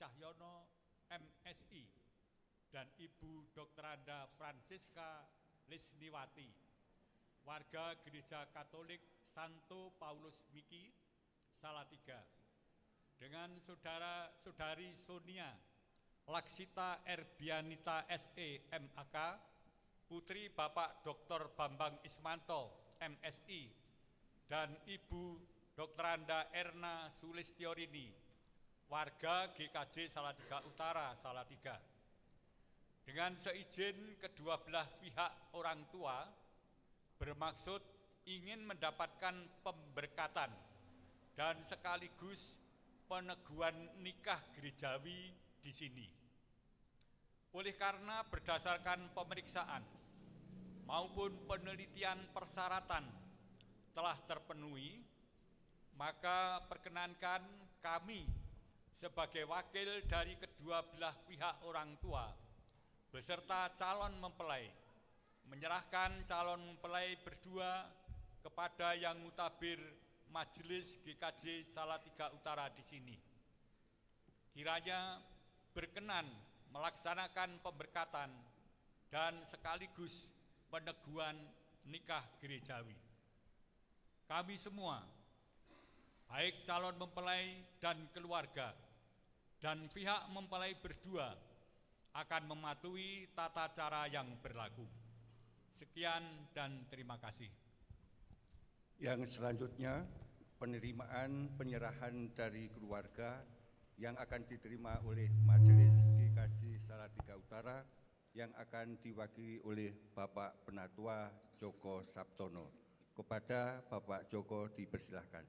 Cahyono, MSI, dan Ibu Dr. Anda Francisca Lisniwati, warga Gereja Katolik Santo Paulus Miki, Salatiga, dengan saudari Sonia Laksita Erbianita SE, MAK, putri Bapak Dr. Bambang Ismanto, MSI, dan Ibu Dr. Anda Erna Sulistiorini, warga GKJ Salatiga Utara, Salatiga. Dengan seizin kedua belah pihak orang tua, bermaksud ingin mendapatkan pemberkatan dan sekaligus peneguhan nikah gerejawi di sini. Oleh karena berdasarkan pemeriksaan maupun penelitian persyaratan telah terpenuhi, maka perkenankan kami sebagai wakil dari kedua belah pihak orang tua beserta calon mempelai menyerahkan calon mempelai berdua kepada yang mutabir Majelis GKJ Salatiga Utara di sini. Kiranya berkenan melaksanakan pemberkatan dan sekaligus peneguhan nikah gerejawi. Kami semua, baik calon mempelai dan keluarga, dan pihak mempelai berdua akan mematuhi tata cara yang berlaku. Sekian dan terima kasih. Yang selanjutnya, penerimaan penyerahan dari keluarga yang akan diterima oleh Majelis GKJ Salatiga Utara yang akan diwakili oleh Bapak Penatua Joko Sabtono. Kepada Bapak Joko dipersilahkan.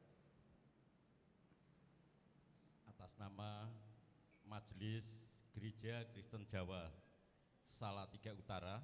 Atas nama Majelis Gereja Kristen Jawa Salatiga Utara,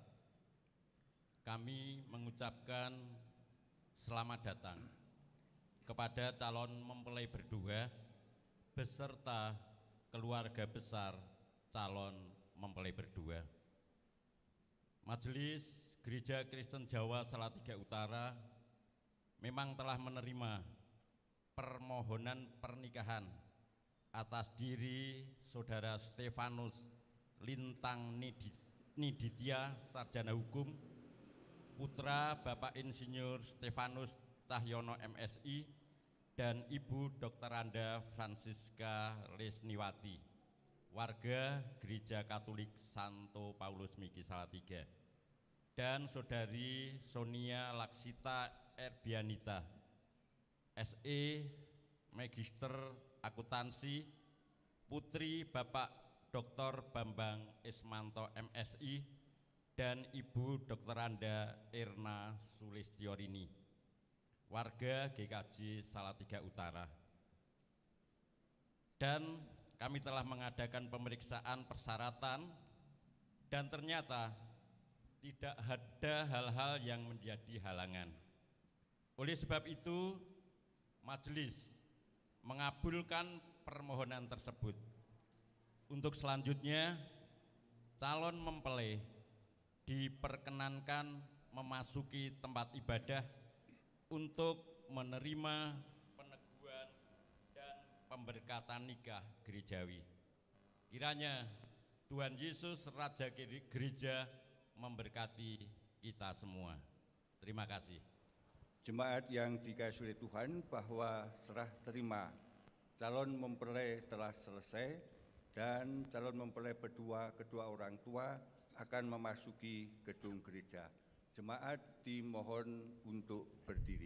kami mengucapkan selamat datang kepada calon mempelai berdua beserta keluarga besar calon mempelai berdua. Majelis Gereja Kristen Jawa Salatiga Utara memang telah menerima permohonan pernikahan atas diri Saudara Stefanus Lintang Niditya, Sarjana Hukum, putra Bapak Insinyur Stefanus Cahyono, MSI, dan Ibu Dr. Anda Francisca Lisniwati, warga Gereja Katolik Santo Paulus Miki, Salatiga, dan Saudari Sonia Laksita Erbianita, SE, Magister Akuntansi, putri Bapak Dr. Bambang Ismanto, MSI, dan Ibu Dr. Anda Erna Sulistiorini, warga GKJ Salatiga Utara. Dan kami telah mengadakan pemeriksaan persyaratan dan ternyata tidak ada hal-hal yang menjadi halangan. Oleh sebab itu, majelis mengabulkan permohonan tersebut. Untuk selanjutnya, calon mempelai diperkenankan memasuki tempat ibadah untuk menerima peneguhan dan pemberkatan nikah gerejawi. Kiranya Tuhan Yesus Raja Gereja memberkati kita semua. Terima kasih. Jemaat yang dikasihi oleh Tuhan, bahwa serah terima calon mempelai telah selesai dan calon mempelai berdua kedua orang tua akan memasuki gedung gereja. Jemaat dimohon untuk berdiri.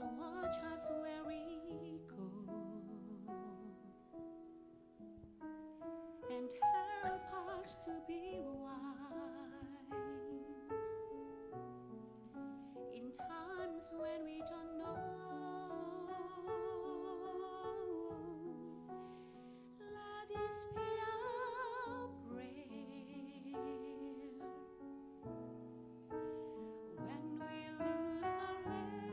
watch us where we go, and help us to be wise in times when we don't know. Let this be our prayer when we lose our way.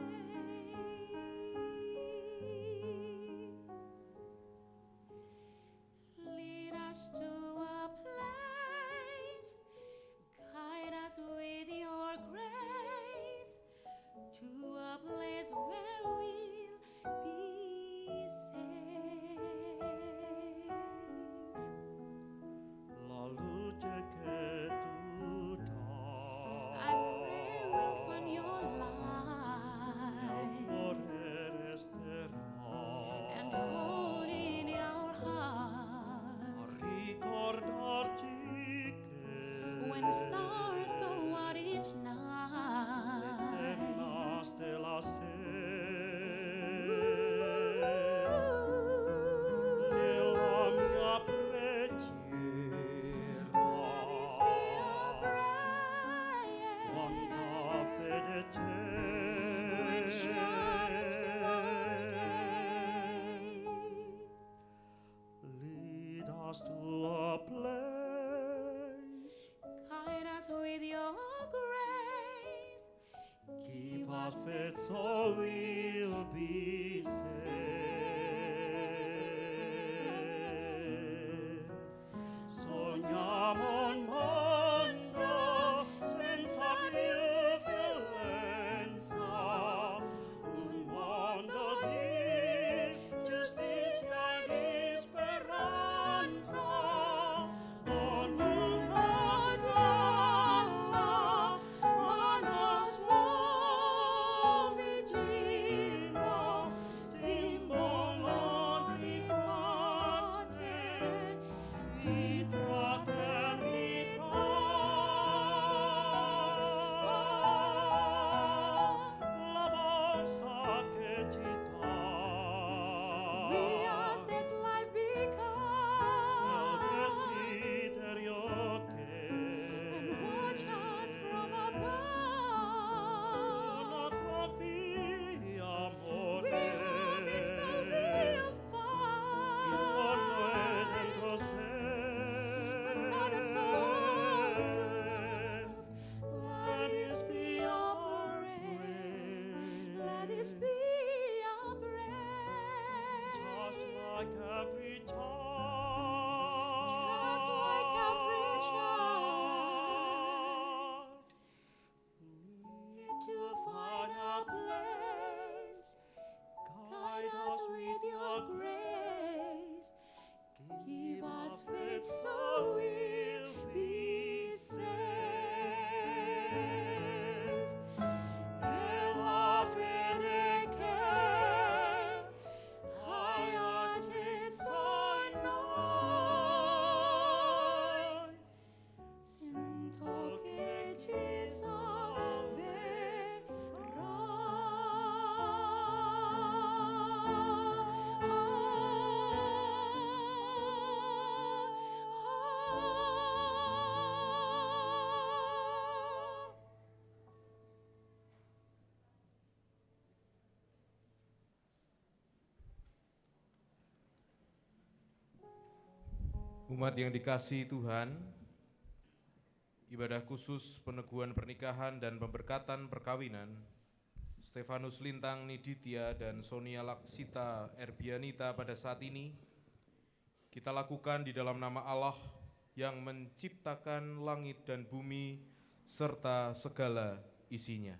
Lead us to a place, guide us with your grace, to a place where we'll be safe. Lalu jaga I pray we'll find your light and hold it in our hearts. When stars go out each night, let this be our prayer. When shadows fill our day, Lead us to a place, guide us with your grace. give us faith so we'll be saved. Sogniamo un mondo senza più violenza, un mondo di giustizia e di speranza. Un mondo dalla mano sua vicino, simbolo di pace, di fraternità. La borsa che ci dà We ask this life il become, desiderio che and watch us from una above. tua via We amore hope it's so intorno e we'll dentro find sé. another soul to love. Let this be our prayer. Let this be our prayer. Just like every Just like every child, need to find a place. Guide us with your grace. Give us faith so we'll be safe. E la fede che hai acceso in noi, sento che ci salverà. Umat yang dikasihi Tuhan, ibadah khusus peneguhan pernikahan dan pemberkatan perkawinan Stefanus Lintang Niditya dan Sonia Laksita Erbianita pada saat ini kita lakukan di dalam nama Allah yang menciptakan langit dan bumi serta segala isinya.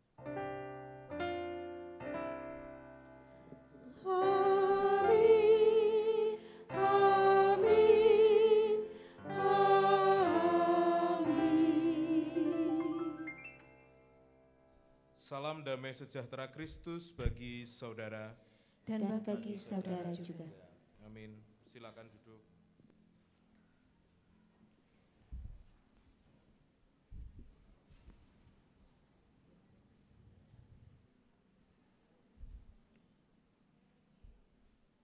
Amin, amin, amin. Salam damai sejahtera Kristus bagi saudara. dan bagi saudara juga. Amin. Silakan duduk.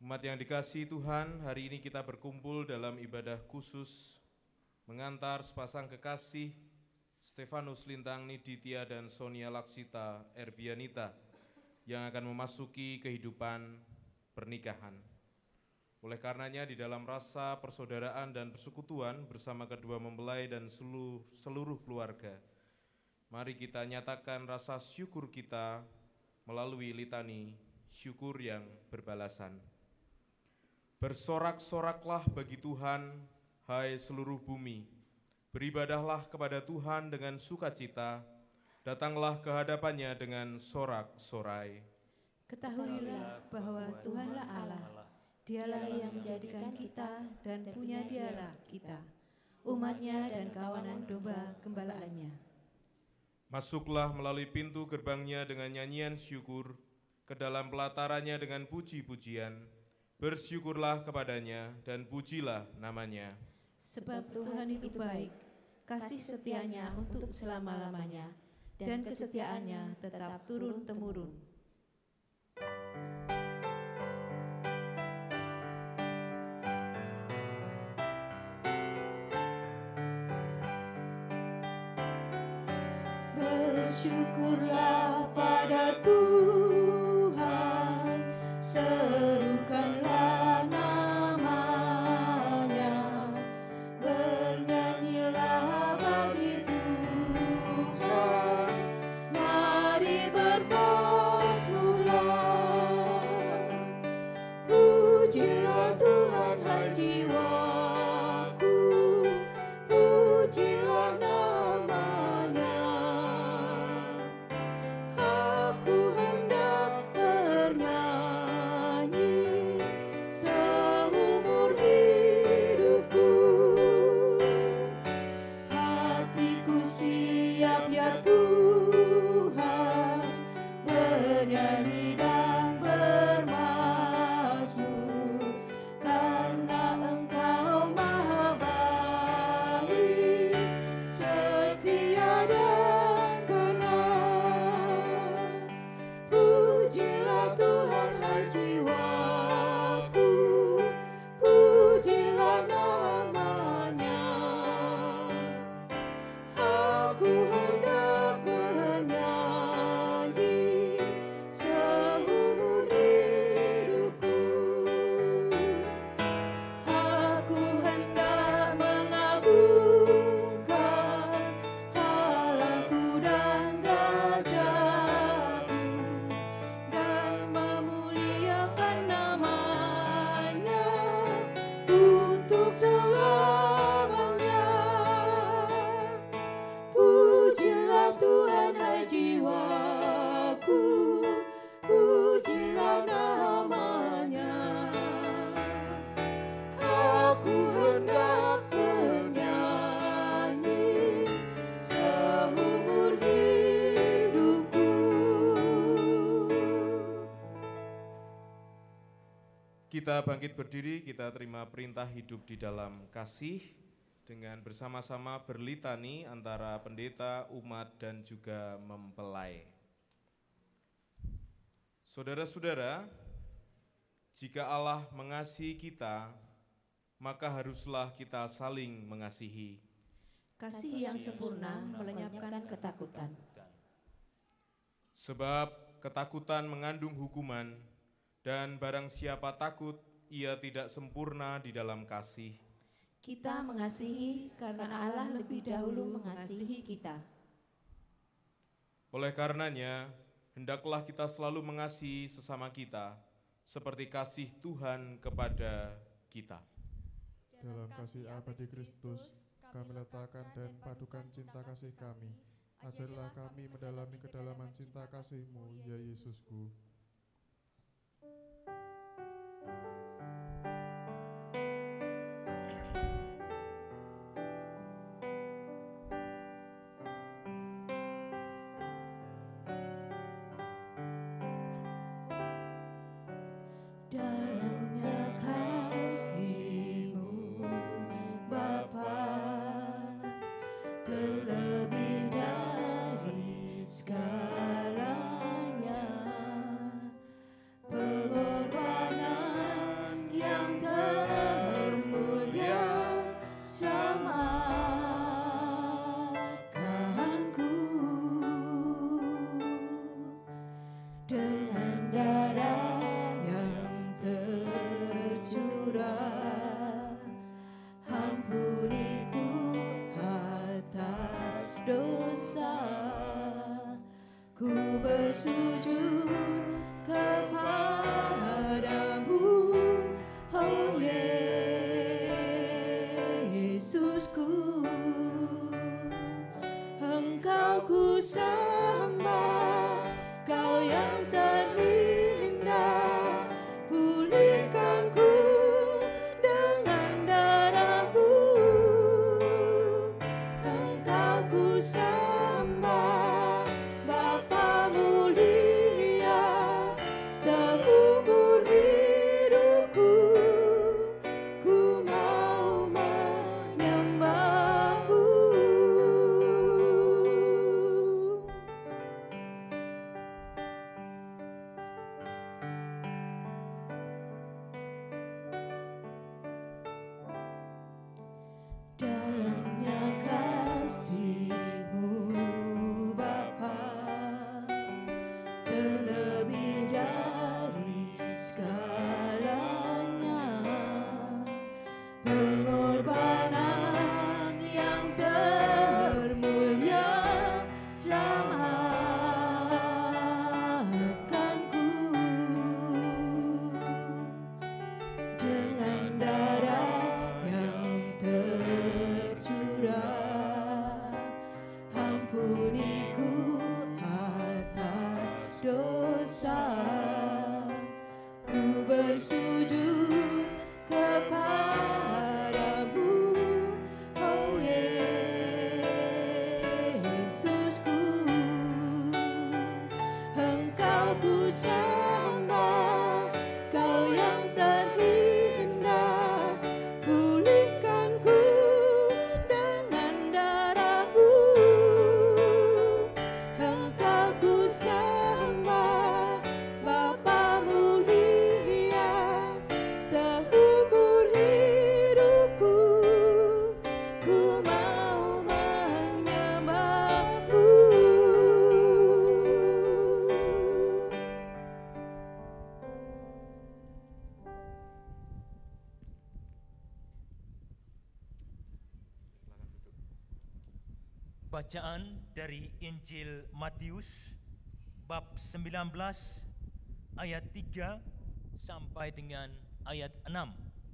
Umat yang dikasihi Tuhan, hari ini kita berkumpul dalam ibadah khusus mengantar sepasang kekasih Stefanus Lintang Niditya dan Sonia Laksita Erbianita yang akan memasuki kehidupan pernikahan. Oleh karenanya di dalam rasa persaudaraan dan persekutuan bersama kedua mempelai dan seluruh keluarga, mari kita nyatakan rasa syukur kita melalui litani syukur yang berbalasan. Bersorak-soraklah bagi Tuhan, hai seluruh bumi. Beribadahlah kepada Tuhan dengan sukacita, datanglah ke hadapannya dengan sorak-sorai. Ketahuilah bahwa Tuhanlah Allah, Dialah yang menjadikan kita dan punya Dialah kita, umatnya dan kawanan domba gembalaannya. Masuklah melalui pintu gerbangnya dengan nyanyian syukur, ke dalam pelatarannya dengan puji-pujian. Bersyukurlah kepadanya dan pujilah namanya. Sebab Tuhan itu baik, kasih setianya untuk selama-lamanya, dan kesetiaannya tetap turun-temurun. Bersyukurlah pada Tuhan, serukanlah namanya, bernyanyilah bagi Tuhan, mari bermazmurlah. Pujilah Tuhan hai jiwaku, pujilah namanya. Aku hendak bernyanyi seumur hidupku. Hatiku siap ya Tuhan, bernyanyi dan bermazmur, karena Engkau maha baik, setia dan benar. Pujilah Tuhan hai jiwaku, pujilah namanya. Aku hendak bernyanyi seumur hidupku. Aku hendak mengagungkan Allahku dan Rajaku, dan memuliakan namanya untuk selamanya. Pujilah Tuhan hai jiwaku, pujilah namanya. Aku hendak bernyanyi seumur hidupku. Kita bangkit berdiri, kita terima perintah hidup di dalam kasih dengan bersama-sama berlitani antara pendeta, umat, dan juga mempelai. Saudara-saudara, jika Allah mengasihi kita, maka haruslah kita saling mengasihi. Kasih yang sempurna melenyapkan ketakutan. Sebab ketakutan mengandung hukuman, dan barang siapa takut, ia tidak sempurna di dalam kasih. Kita mengasihi karena Allah lebih dahulu mengasihi kita. Oleh karenanya, hendaklah kita selalu mengasihi sesama kita, seperti kasih Tuhan kepada kita. Dalam kasih abadi Kristus, kami letakkan dan padukan cinta kasih kami. Ajarilah kami mendalami kedalaman cinta kasih-Mu, ya Yesusku. Dalamnya kasih-Mu, Bapa, terlebih dari segalanya, pengorbanan dosa. Ku bersujud kepadamu, oh Yesusku. Engkau ku sembah, Kau yang terindah. Pulihkan ku dengan darah-Mu. Engkau ku sembah, Bapa mulia. Seumur hidupku ku mau menyembah-Mu. Dalamnya kasih-Mu Bapa, terlebih dari segalanya. Pengorbanan yang termulia, selamatkanku. Dengan darah yang tercurah, ampuniku atas dosa. Ku bersujud kepadamu, oh Yesusku. Engkau ku sembah, Kau yang terindah. Pulihkan ku dengan darah-Mu. Engkau ku sembah, Bapa mulia. Seumur hidupku ku mau menyembah-Mu. Bacaan dari Injil Matius bab 19 ayat 3 sampai dengan ayat 6.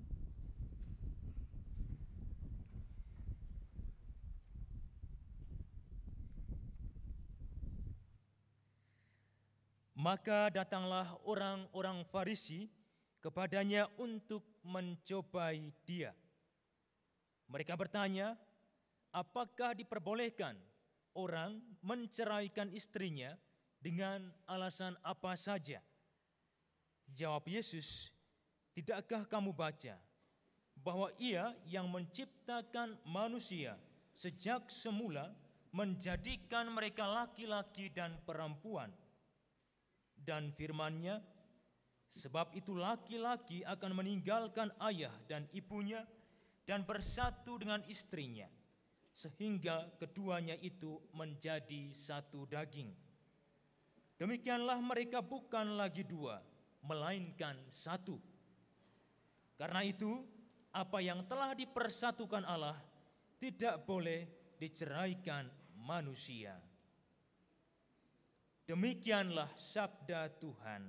Maka datanglah orang-orang Farisi kepadanya untuk mencobai Dia. Mereka bertanya, apakah diperbolehkan orang menceraikan istrinya dengan alasan apa saja? Jawab Yesus, tidakkah kamu baca bahwa Ia yang menciptakan manusia sejak semula menjadikan mereka laki-laki dan perempuan? Dan firman-Nya, sebab itu laki-laki akan meninggalkan ayah dan ibunya dan bersatu dengan istrinya, sehingga keduanya itu menjadi satu daging. Demikianlah mereka bukan lagi dua, melainkan satu. Karena itu, apa yang telah dipersatukan Allah tidak boleh diceraikan manusia. Demikianlah sabda Tuhan.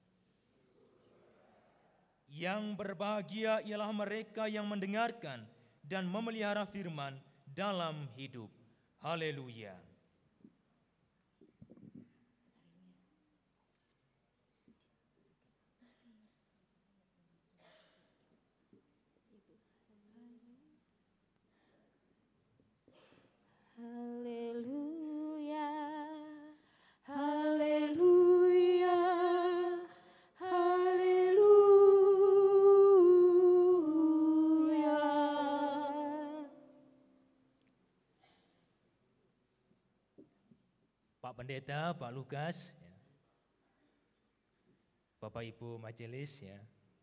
Yang berbahagia ialah mereka yang mendengarkan dan memelihara firman dalam hidup. Haleluya. Haleluya, haleluya, haleluya. Pak Pendeta, Pak Lukas, ya. Bapak Ibu Majelis, ya.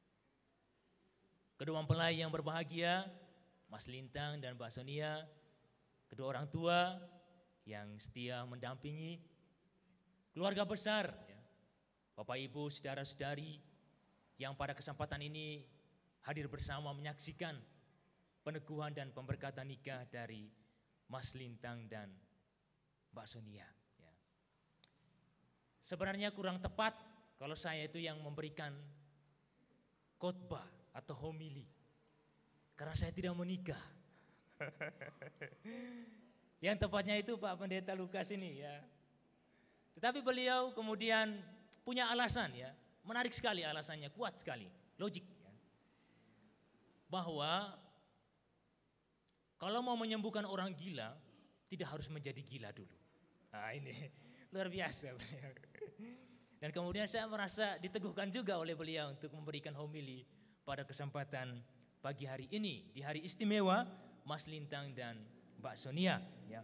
Kedua mempelai yang berbahagia, Mas Lintang dan Mbak Sonia, kedua orang tua yang setia mendampingi, keluarga besar, ya. Bapak Ibu, saudara-saudari yang pada kesempatan ini hadir bersama menyaksikan peneguhan dan pemberkatan nikah dari Mas Lintang dan Mbak Sonia. Ya. Sebenarnya kurang tepat kalau saya itu yang memberikan khotbah atau homili, karena saya tidak menikah. Yang tepatnya itu Pak Pendeta Lukas ini ya. Tetapi beliau kemudian punya alasan ya, menarik sekali alasannya, kuat sekali, logik ya. Bahwa kalau mau menyembuhkan orang gila, tidak harus menjadi gila dulu. Nah ini luar biasa beliau. Dan kemudian saya merasa diteguhkan juga oleh beliau untuk memberikan homili pada kesempatan pagi hari ini, di hari istimewa Mas Lintang dan Mbak Sonia. Ya.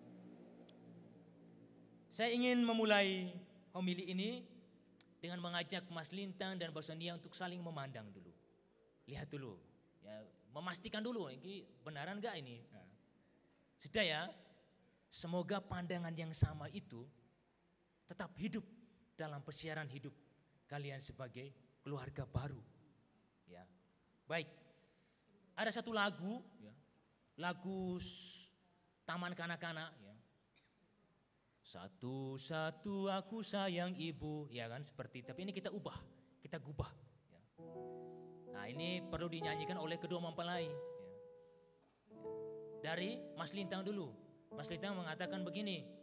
Saya ingin memulai homili ini dengan mengajak Mas Lintang dan Mbak Sonia untuk saling memandang dulu. Lihat dulu, ya, memastikan dulu ini benaran gak ini. Nah. Sudah ya, semoga pandangan yang sama itu tetap hidup dalam persiaran hidup kalian sebagai keluarga baru. Ya. Baik, ada satu lagu, ya, lagu Taman Kanak-kanak. Ya. Satu-satu aku sayang ibu, ya kan seperti. Tapi ini kita ubah, kita gubah. Ya. Nah ini perlu dinyanyikan oleh kedua mempelai. Ya. Dari Mas Lintang dulu. Mas Lintang mengatakan begini.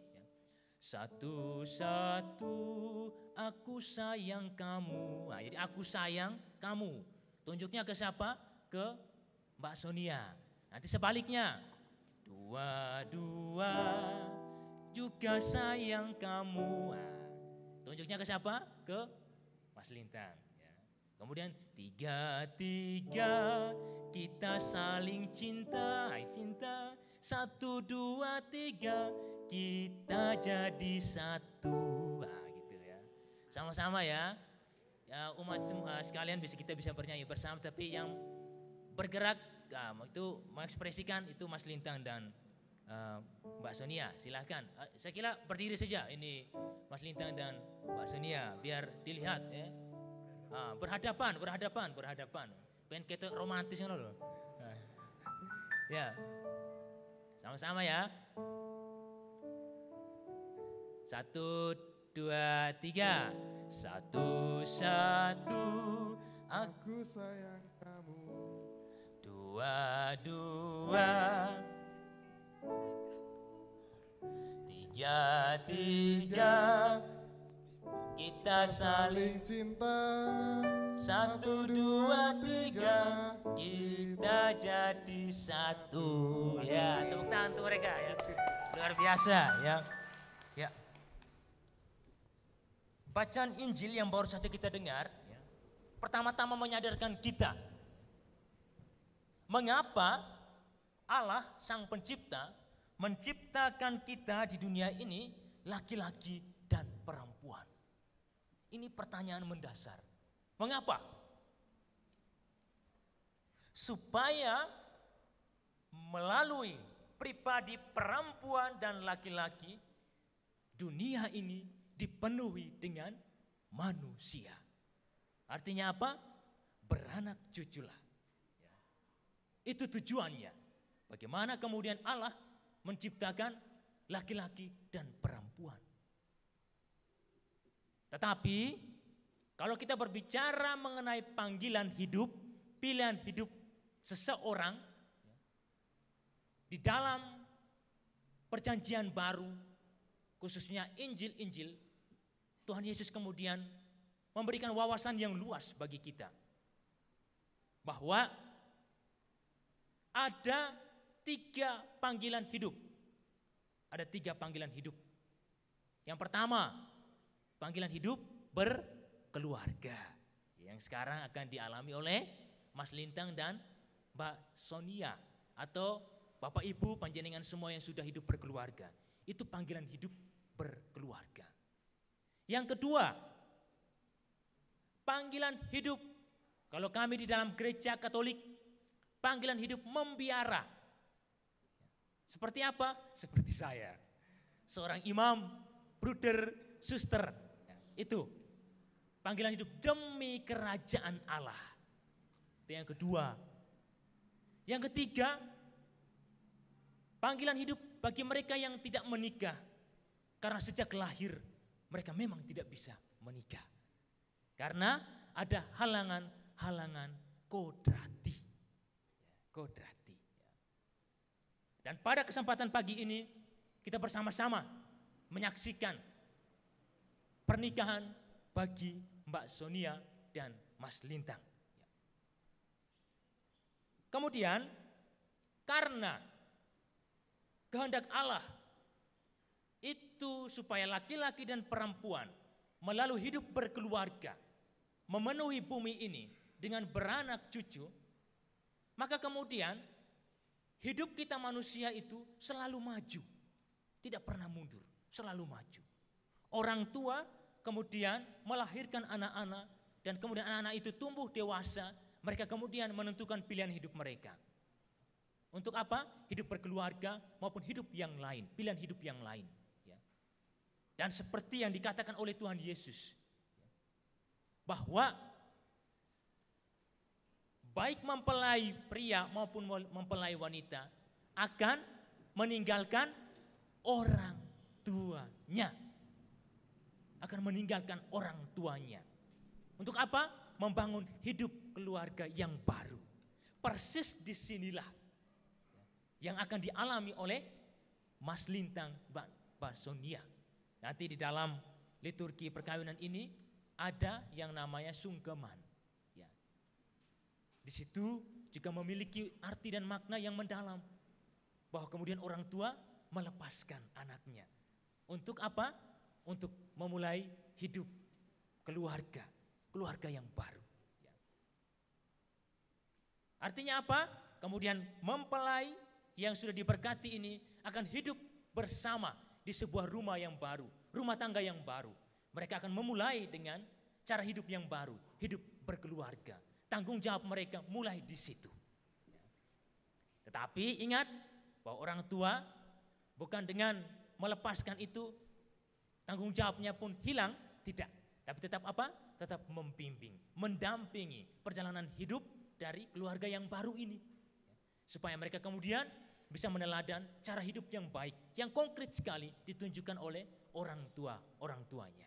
Satu-satu aku sayang kamu. Nah, jadi aku sayang kamu. Tunjuknya ke siapa? Ke Mbak Sonia. Nanti sebaliknya. Dua-dua juga sayang kamu. Nah, tunjuknya ke siapa? Ke Mas Lintang. Ya. Kemudian tiga-tiga kita saling cinta. Cinta. 1, 2, 3 kita jadi satu. Nah, gitu ya. Sama-sama ya. Ya umat sekalian kita bisa bernyanyi bersama, tapi yang bergerak itu mengekspresikan itu Mas Lintang dan Mbak Sonia. Silahkan. Saya kira berdiri saja ini Mas Lintang dan Mbak Sonia biar dilihat ya. Berhadapan. Pengen ketok romantis ngono loh. Ya. Sama-sama ya. 1, 2, 3. Satu-satu Aku sayang kamu. 2, 2. 3, 3. Kita saling cinta. 1, 2, 3 kita jadi satu. Ya, tepuk tangan untuk mereka ya. Luar biasa ya. Ya. Bacaan Injil yang baru saja kita dengar ya, pertama-tama menyadarkan kita mengapa Allah Sang Pencipta menciptakan kita di dunia ini laki-laki dan perempuan. Ini pertanyaan mendasar. Mengapa? Supaya melalui pribadi perempuan dan laki-laki, dunia ini dipenuhi dengan manusia. Artinya apa? Beranak cuculah. Itu tujuannya. Bagaimana kemudian Allah menciptakan laki-laki dan perempuan. Tetapi kalau kita berbicara mengenai panggilan hidup, pilihan hidup seseorang di dalam perjanjian baru, khususnya Injil-Injil, Tuhan Yesus kemudian memberikan wawasan yang luas bagi kita. Bahwa ada 3 panggilan hidup. Ada 3 panggilan hidup. Yang pertama, panggilan hidup berkeluarga. Yang sekarang akan dialami oleh Mas Lintang dan Mbak Sonia. Atau Bapak Ibu panjenengan semua yang sudah hidup berkeluarga. Itu panggilan hidup berkeluarga. Yang kedua, panggilan hidup. Kalau kami di dalam gereja Katolik, panggilan hidup membiara. Seperti apa? Seperti saya. Seorang imam, bruder, suster. Itu panggilan hidup demi kerajaan Allah. Itu yang kedua. Yang ketiga, panggilan hidup bagi mereka yang tidak menikah, Karena sejak lahir mereka memang tidak bisa menikah. Karena ada halangan-halangan kodrati. Kodrati. Dan pada kesempatan pagi ini kita bersama-sama menyaksikan pernikahan bagi Mbak Sonia dan Mas Lintang. Kemudian karena kehendak Allah itu supaya laki-laki dan perempuan melalui hidup berkeluarga memenuhi bumi ini dengan beranak cucu, maka kemudian hidup kita manusia itu selalu maju, tidak pernah mundur, selalu maju. Orang tua kemudian melahirkan anak-anak dan kemudian anak-anak itu tumbuh dewasa, mereka kemudian menentukan pilihan hidup mereka. Untuk apa? Hidup berkeluarga maupun hidup yang lain, pilihan hidup yang lain. Dan seperti yang dikatakan oleh Tuhan Yesus, bahwa baik mempelai pria maupun mempelai wanita akan meninggalkan orang tuanya. Akan meninggalkan orang tuanya. Untuk apa? Membangun hidup keluarga yang baru. Persis disinilah yang akan dialami oleh Mas Lintang, Mbak Sonia. Nanti di dalam liturgi perkawinan ini ada yang namanya sungkeman. Ya. Di situ juga memiliki arti dan makna yang mendalam. Bahwa kemudian orang tua melepaskan anaknya. Untuk apa? Untuk memulai hidup keluarga. Keluarga yang baru. Ya. Artinya apa? Kemudian mempelai yang sudah diberkati ini akan hidup bersama di sebuah rumah yang baru, rumah tangga yang baru. Mereka akan memulai dengan cara hidup yang baru, hidup berkeluarga. Tanggung jawab mereka mulai di situ. Tetapi ingat bahwa orang tua bukan dengan melepaskan itu, tanggung jawabnya pun hilang, tidak. Tapi tetap apa? Tetap membimbing, mendampingi perjalanan hidup dari keluarga yang baru ini. Supaya mereka kemudian bisa meneladan cara hidup yang baik, yang konkret sekali ditunjukkan oleh orang tuanya.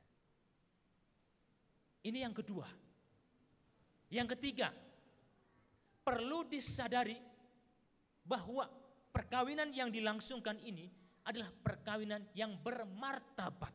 Ini yang kedua. Yang ketiga, perlu disadari bahwa perkawinan yang dilangsungkan ini adalah perkawinan yang bermartabat.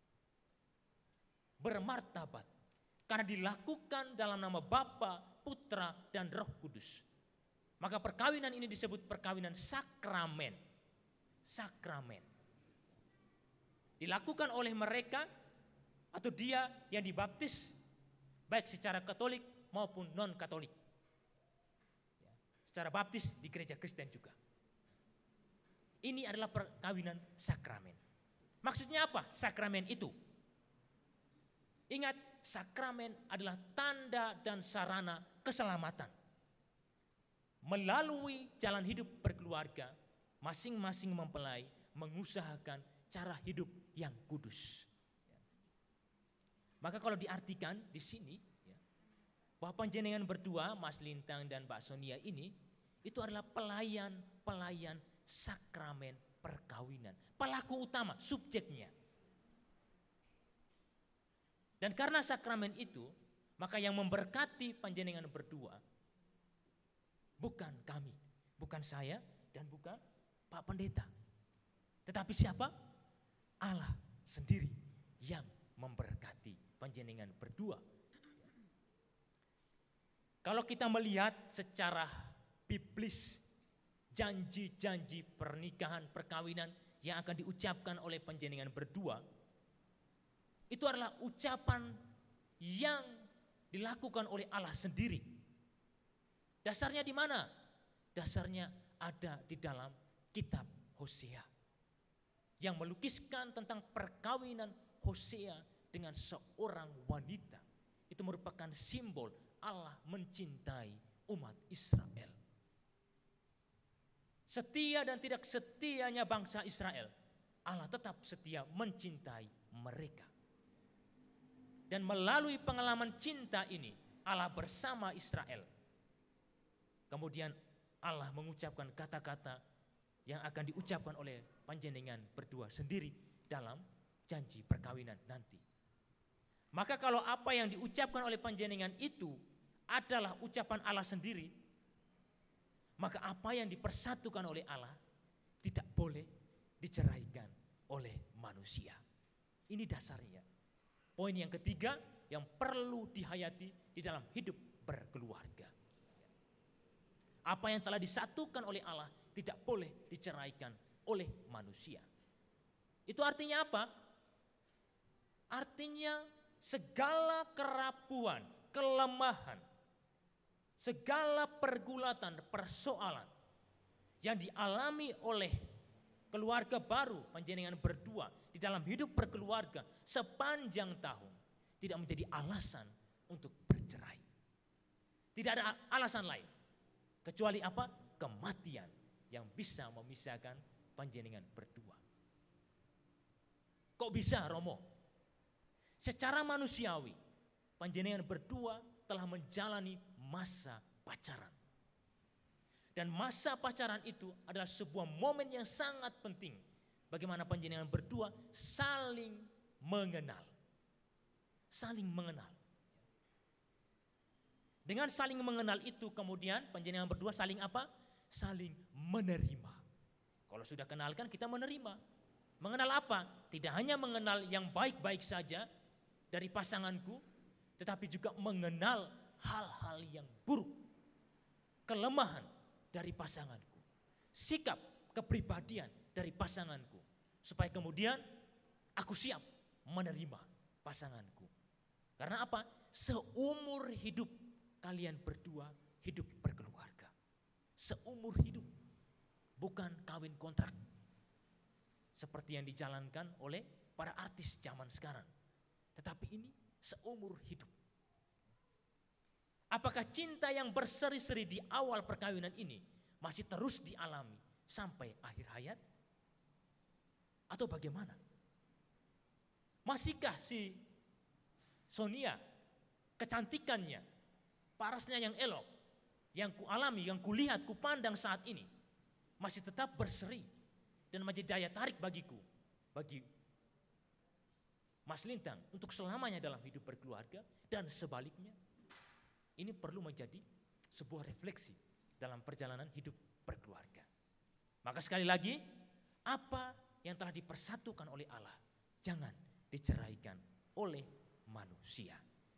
Bermartabat. Karena dilakukan dalam nama Bapa, Putra, dan Roh Kudus. Maka perkawinan ini disebut perkawinan sakramen. Sakramen. Dilakukan oleh mereka atau dia yang dibaptis baik secara Katolik maupun non-Katolik. Secara baptis di gereja Kristen juga. Ini adalah perkawinan sakramen. Maksudnya apa? Sakramen itu. Ingat, sakramen adalah tanda dan sarana keselamatan. Melalui jalan hidup berkeluarga, masing-masing mempelai mengusahakan cara hidup yang kudus. Maka kalau diartikan di sini, bahwa panjenengan berdua, Mas Lintang dan Mbak Sonia ini, itu adalah pelayan sakramen perkawinan. Pelaku utama, subjeknya. Dan karena sakramen itu, maka yang memberkati panjenengan berdua, bukan kami, bukan saya dan bukan Pak Pendeta. Tetapi siapa? Allah sendiri yang memberkati panjenengan berdua. Kalau kita melihat secara biblis janji-janji pernikahan, perkawinan yang akan diucapkan oleh panjenengan berdua, itu adalah ucapan yang dilakukan oleh Allah sendiri. Dasarnya di mana? Dasarnya ada di dalam kitab Hosea. Yang melukiskan tentang perkawinan Hosea dengan seorang wanita. Itu merupakan simbol Allah mencintai umat Israel. Setia dan tidak setianya bangsa Israel, Allah tetap setia mencintai mereka. Dan melalui pengalaman cinta ini, Allah bersama Israel. Kemudian Allah mengucapkan kata-kata yang akan diucapkan oleh panjenengan berdua sendiri dalam janji perkawinan nanti. Maka kalau apa yang diucapkan oleh panjenengan itu adalah ucapan Allah sendiri, maka apa yang dipersatukan oleh Allah tidak boleh diceraikan oleh manusia. Ini dasarnya. Poin yang ketiga yang perlu dihayati di dalam hidup berkeluarga. Apa yang telah disatukan oleh Allah tidak boleh diceraikan oleh manusia. Itu artinya apa? Artinya segala kerapuan, kelemahan, segala pergulatan, persoalan yang dialami oleh keluarga baru panjenengan berdua di dalam hidup berkeluarga sepanjang tahun tidak menjadi alasan untuk bercerai. Tidak ada alasan lain kecuali apa? Kematian yang bisa memisahkan panjenengan berdua. Kok bisa, Romo? Secara manusiawi, panjenengan berdua telah menjalani masa pacaran. Dan masa pacaran itu adalah sebuah momen yang sangat penting. Bagaimana panjenengan berdua saling mengenal. Saling mengenal. Dengan saling mengenal itu kemudian panjenengan berdua saling apa? Saling menerima. Kalau sudah kenalkan kita menerima. Mengenal apa? Tidak hanya mengenal yang baik-baik saja dari pasanganku, tetapi juga mengenal hal-hal yang buruk, kelemahan dari pasanganku, sikap kepribadian dari pasanganku, supaya kemudian aku siap menerima pasanganku. Karena apa? Seumur hidup kalian berdua hidup berkeluarga. Seumur hidup, bukan kawin kontrak seperti yang dijalankan oleh para artis zaman sekarang. Tetapi ini seumur hidup. Apakah cinta yang berseri-seri di awal perkawinan ini masih terus dialami sampai akhir hayat? Atau bagaimana? Masihkah si Sonia, kecantikannya, parasnya yang elok, yang kualami, yang kulihat, kupandang saat ini, masih tetap berseri dan menjadi daya tarik bagiku, bagi Mas Lintang untuk selamanya dalam hidup berkeluarga, dan sebaliknya? Ini perlu menjadi sebuah refleksi dalam perjalanan hidup berkeluarga. Maka sekali lagi, apa yang telah dipersatukan oleh Allah jangan diceraikan oleh manusia.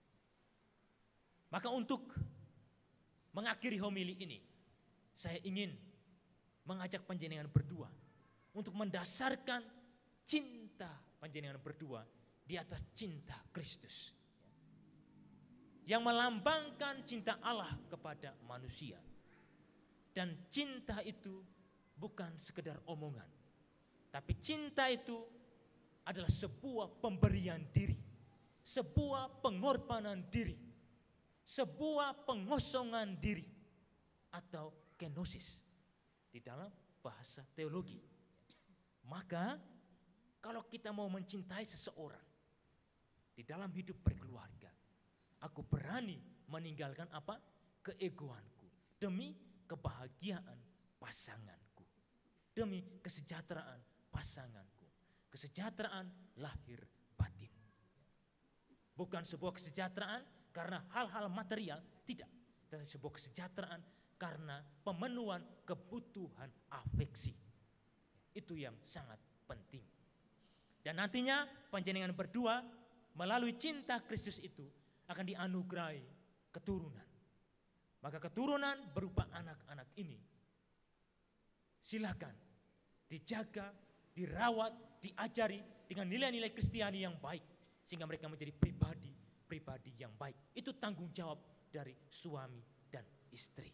Maka untuk mengakhiri homili ini, saya ingin mengajak panjenengan berdua untuk mendasarkan cinta panjenengan berdua di atas cinta Kristus, yang melambangkan cinta Allah kepada manusia. Dan cinta itu bukan sekedar omongan, tapi cinta itu adalah sebuah pemberian diri, sebuah pengorbanan diri, sebuah pengosongan diri, atau kenosis di dalam bahasa teologi. Maka kalau kita mau mencintai seseorang di dalam hidup berkeluarga, aku berani meninggalkan apa? Keegoanku demi kebahagiaan pasanganku, demi kesejahteraan pasanganku, kesejahteraan lahir batin. Bukan sebuah kesejahteraan karena hal-hal material, tidak, tetapi sebuah kesejahteraan karena pemenuhan kebutuhan afeksi. Itu yang sangat penting. Dan nantinya panjenengan berdua melalui cinta Kristus itu akan dianugerahi keturunan. Maka keturunan berupa anak-anak ini silakan dijaga, dirawat, diajari dengan nilai-nilai Kristiani yang baik, sehingga mereka menjadi pribadi yang baik. Itu tanggung jawab dari suami dan istri.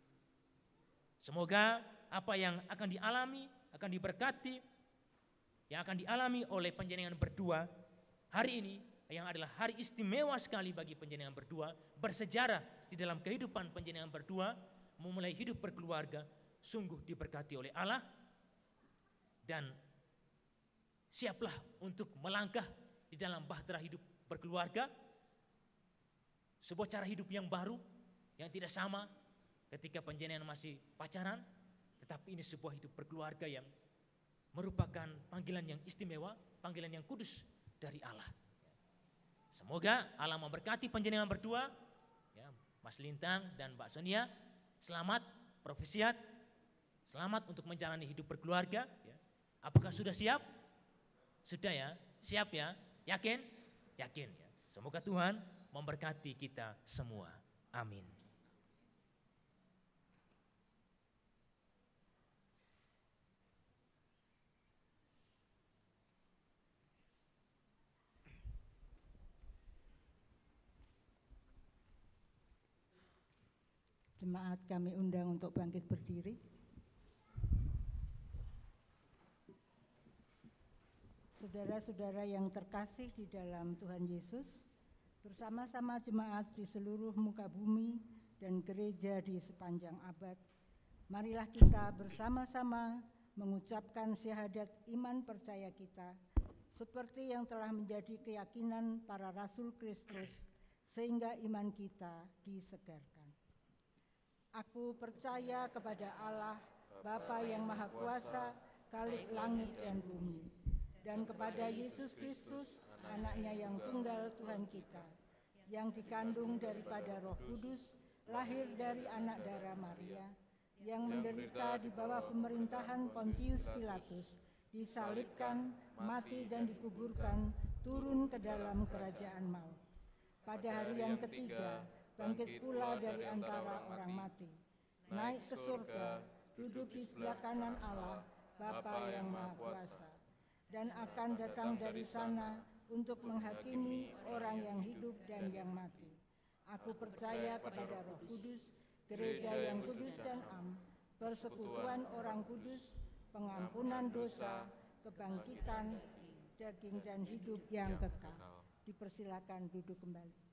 Semoga apa yang akan dialami, akan diberkati, yang akan dialami oleh panjenengan berdua hari ini, yang adalah hari istimewa sekali bagi panjenengan berdua, bersejarah di dalam kehidupan panjenengan berdua, memulai hidup berkeluarga, sungguh diberkati oleh Allah. Dan siaplah untuk melangkah di dalam bahtera hidup berkeluarga, sebuah cara hidup yang baru, yang tidak sama ketika panjenengan masih pacaran, tetapi ini sebuah hidup berkeluarga yang merupakan panggilan yang istimewa, panggilan yang kudus dari Allah. Semoga Allah memberkati panjenengan berdua, ya, Mas Lintang dan Mbak Sonia. Selamat profesiat, selamat untuk menjalani hidup berkeluarga. Ya. Apakah sudah siap? Sudah ya, siap ya, yakin? Yakin ya. Semoga Tuhan memberkati kita semua. Amin. Jemaat kami undang untuk bangkit berdiri. Saudara-saudara yang terkasih di dalam Tuhan Yesus, bersama-sama jemaat di seluruh muka bumi dan gereja di sepanjang abad, marilah kita bersama-sama mengucapkan syahadat iman percaya kita, seperti yang telah menjadi keyakinan para Rasul Kristus, sehingga iman kita disegarkan. Aku percaya kepada Allah, Bapa yang Maha Kuasa, Khalik langit dan bumi, dan kepada Yesus Kristus, anaknya yang tunggal Tuhan kita, yang dikandung daripada Roh Kudus, lahir dari anak darah Maria, yang menderita di bawah pemerintahan Pontius Pilatus, disalibkan, mati dan dikuburkan, turun ke dalam kerajaan maut. Pada hari yang ketiga, bangkit pula dari antara orang mati, naik ke surga, duduk di sebelah kanan Allah, Bapa yang Maha Kuasa, dan akan datang dari sana untuk menghakimi orang yang hidup dan yang mati. Aku percaya kepada Roh Kudus, gereja yang kudus dan am, persekutuan orang kudus, pengampunan dosa, kebangkitan daging dan hidup yang kekal. Dipersilakan duduk kembali.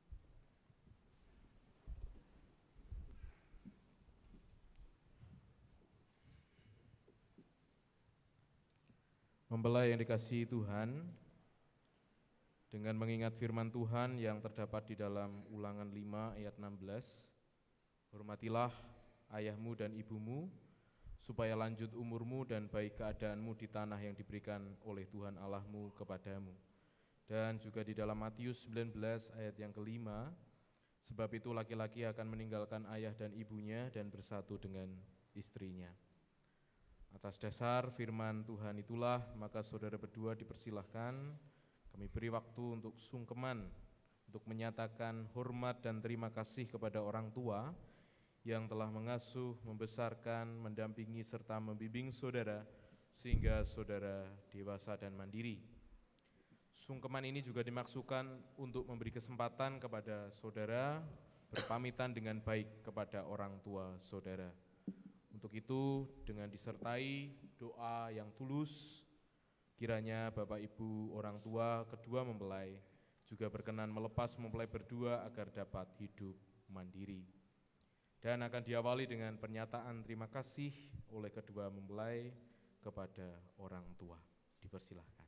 Mempelai yang dikasihi Tuhan, dengan mengingat firman Tuhan yang terdapat di dalam Ulangan 5 ayat 16, hormatilah ayahmu dan ibumu, supaya lanjut umurmu dan baik keadaanmu di tanah yang diberikan oleh Tuhan Allahmu kepadamu. Dan juga di dalam Matius 19 ayat yang kelima, sebab itu laki-laki akan meninggalkan ayah dan ibunya dan bersatu dengan istrinya. Atas dasar firman Tuhan itulah, maka saudara berdua dipersilahkan, kami beri waktu untuk sungkeman, untuk menyatakan hormat dan terima kasih kepada orang tua yang telah mengasuh, membesarkan, mendampingi, serta membimbing saudara, sehingga saudara dewasa dan mandiri. Sungkeman ini juga dimaksudkan untuk memberi kesempatan kepada saudara berpamitan dengan baik kepada orang tua saudara. Untuk itu, dengan disertai doa yang tulus, kiranya Bapak Ibu orang tua kedua mempelai juga berkenan melepas mempelai berdua agar dapat hidup mandiri. Dan akan diawali dengan pernyataan terima kasih oleh kedua mempelai kepada orang tua. Dipersilahkan.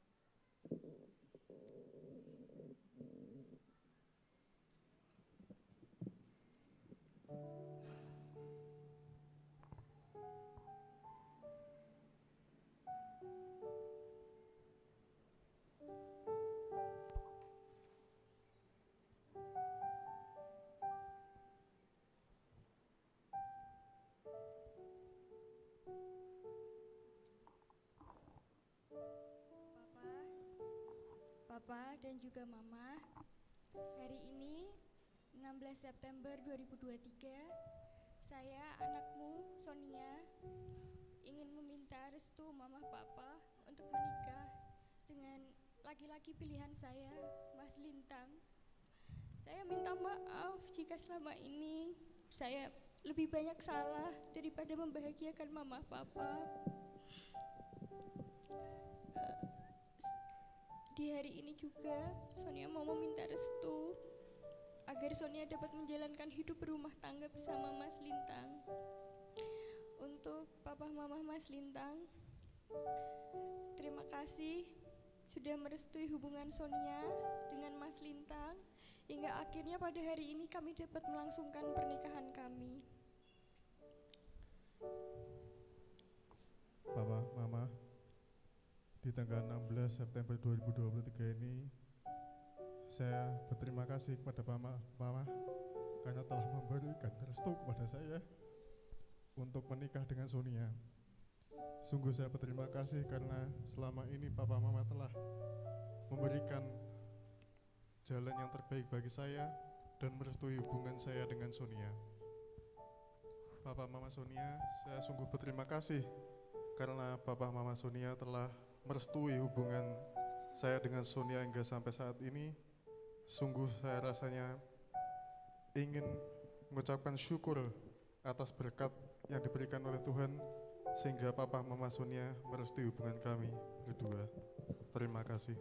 Papa dan juga Mama, hari ini 16 September 2023, saya anakmu Sonia ingin meminta restu Mama Papa untuk menikah dengan laki-laki pilihan saya, Mas Lintang. Saya minta maaf jika selama ini saya lebih banyak salah daripada membahagiakan Mama Papa. Di hari ini juga Sonia mau meminta restu agar Sonia dapat menjalankan hidup berumah tangga bersama Mas Lintang. Untuk Papa Mama Mas Lintang, terima kasih sudah merestui hubungan Sonia dengan Mas Lintang hingga akhirnya pada hari ini kami dapat melangsungkan pernikahan kami. Papa, Mama, di tanggal 16 September 2023 ini, saya berterima kasih kepada Mama karena telah memberikan restu kepada saya untuk menikah dengan Sonia. Sungguh saya berterima kasih karena selama ini Papa Mama telah memberikan jalan yang terbaik bagi saya dan merestui hubungan saya dengan Sonia. Papa Mama Sonia, saya sungguh berterima kasih karena Papa Mama Sonia telah merestui hubungan saya dengan Sonia hingga sampai saat ini. Sungguh saya rasanya ingin mengucapkan syukur atas berkat yang diberikan oleh Tuhan sehingga Papa Mama Sonia merestui hubungan kami berdua. Terima kasih.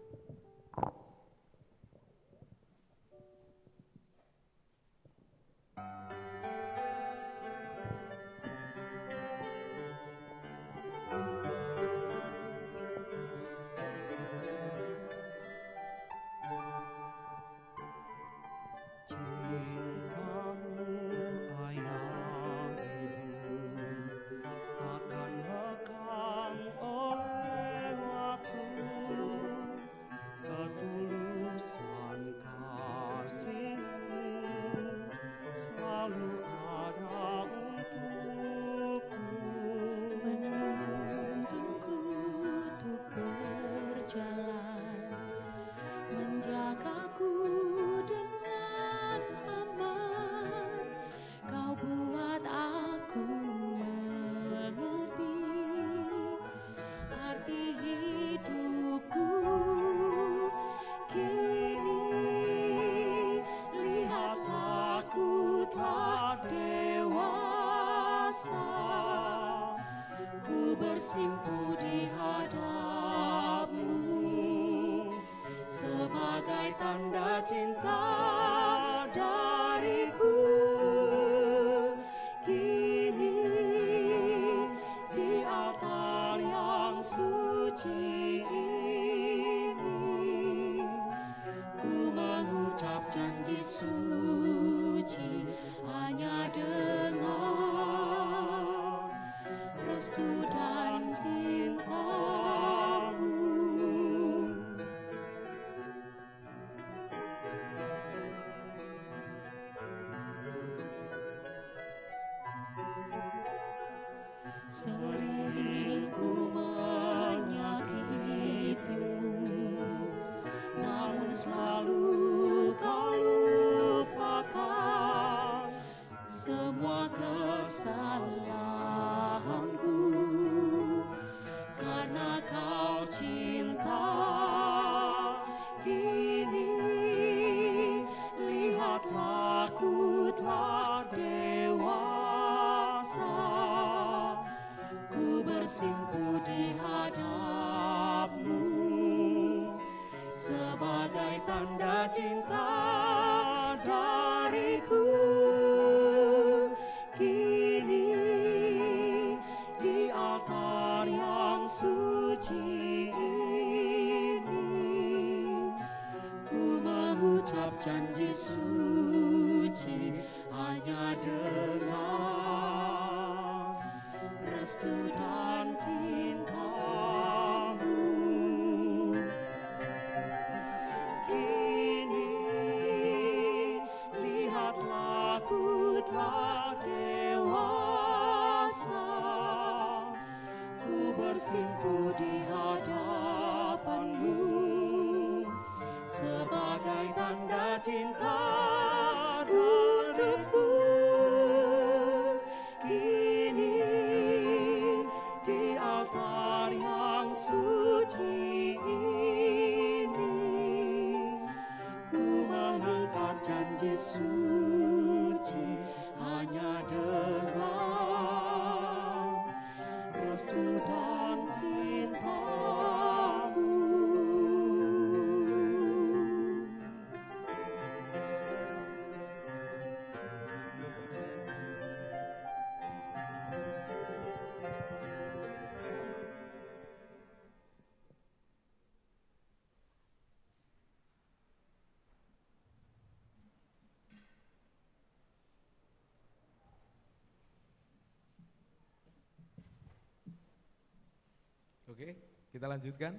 Menjagaku dengan aman, Kau buat aku mengerti arti hidupku. Kini lihatlah ku telah dewasa, ku bersimpu di hadap-Mu sebagai tanda cinta dariku. Kini di altar yang suci ini, ku mengucap janji suci hanya dengan restu dan cinta-Mu. Sering ku menyakitimu, namun selalu Kau lupakan semua kesalahanku. Karena Kau cinta, kini lihatlah ku telah dewasa, ku bersimpu di hadap-Mu sebagai tanda cinta dariku. Kini di altar yang suci ini, ku mengucap janji suci hanya dengan restu dan cinta-Mu. Kini lihatlah ku telah dewasa, ku bersimpu di hadapan-Mu sebagai tanda cinta untukku. Kini di altar yang suci ini, ku mengikat janji suci hanya dengan restu dan cinta-Mu. Oke. Kita lanjutkan.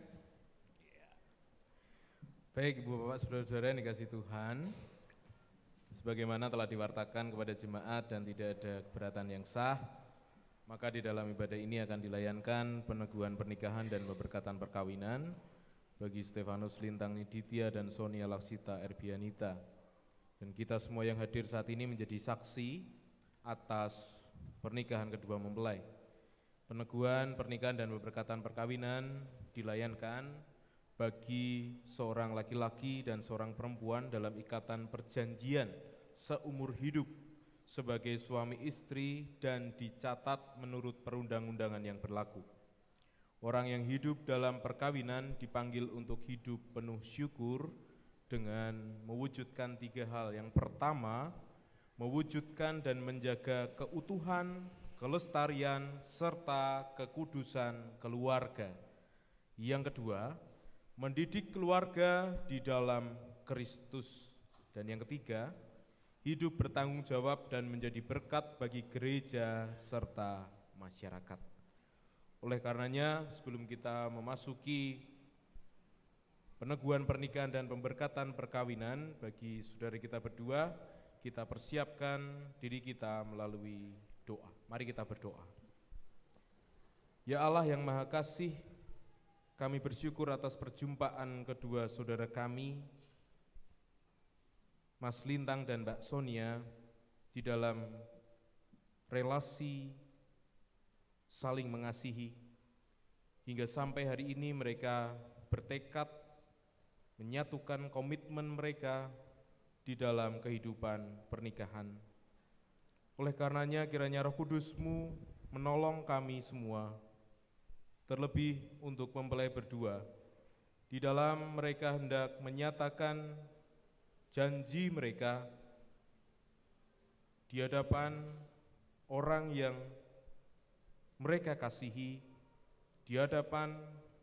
Baik Ibu Bapak Saudara-saudara yang dikasihi Tuhan, sebagaimana telah diwartakan kepada jemaat dan tidak ada keberatan yang sah, maka di dalam ibadah ini akan dilayankan peneguhan pernikahan dan pemberkatan perkawinan bagi Stefanus Lintang Niditya dan Sonia Laksita Erbianita. Dan kita semua yang hadir saat ini menjadi saksi atas pernikahan kedua mempelai. Peneguhan pernikahan dan pemberkatan perkawinan dilayankan bagi seorang laki-laki dan seorang perempuan dalam ikatan perjanjian seumur hidup sebagai suami istri dan dicatat menurut perundang-undangan yang berlaku. Orang yang hidup dalam perkawinan dipanggil untuk hidup penuh syukur dengan mewujudkan 3 hal. Yang pertama, mewujudkan dan menjaga keutuhan, kelestarian, serta kekudusan keluarga. Yang kedua, mendidik keluarga di dalam Kristus. Dan yang ketiga, hidup bertanggung jawab dan menjadi berkat bagi gereja serta masyarakat. Oleh karenanya, sebelum kita memasuki peneguhan pernikahan dan pemberkatan perkawinan bagi saudara kita berdua, kita persiapkan diri kita melalui doa. Mari kita berdoa. Ya Allah yang Maha Kasih, kami bersyukur atas perjumpaan kedua saudara kami, Mas Lintang dan Mbak Sonia, di dalam relasi saling mengasihi. Hingga sampai hari ini mereka bertekad menyatukan komitmen mereka di dalam kehidupan pernikahan. Oleh karenanya kiranya Roh Kudus-Mu menolong kami semua, terlebih untuk mempelai berdua, di dalam mereka hendak menyatakan janji mereka di hadapan orang yang mereka kasihi, di hadapan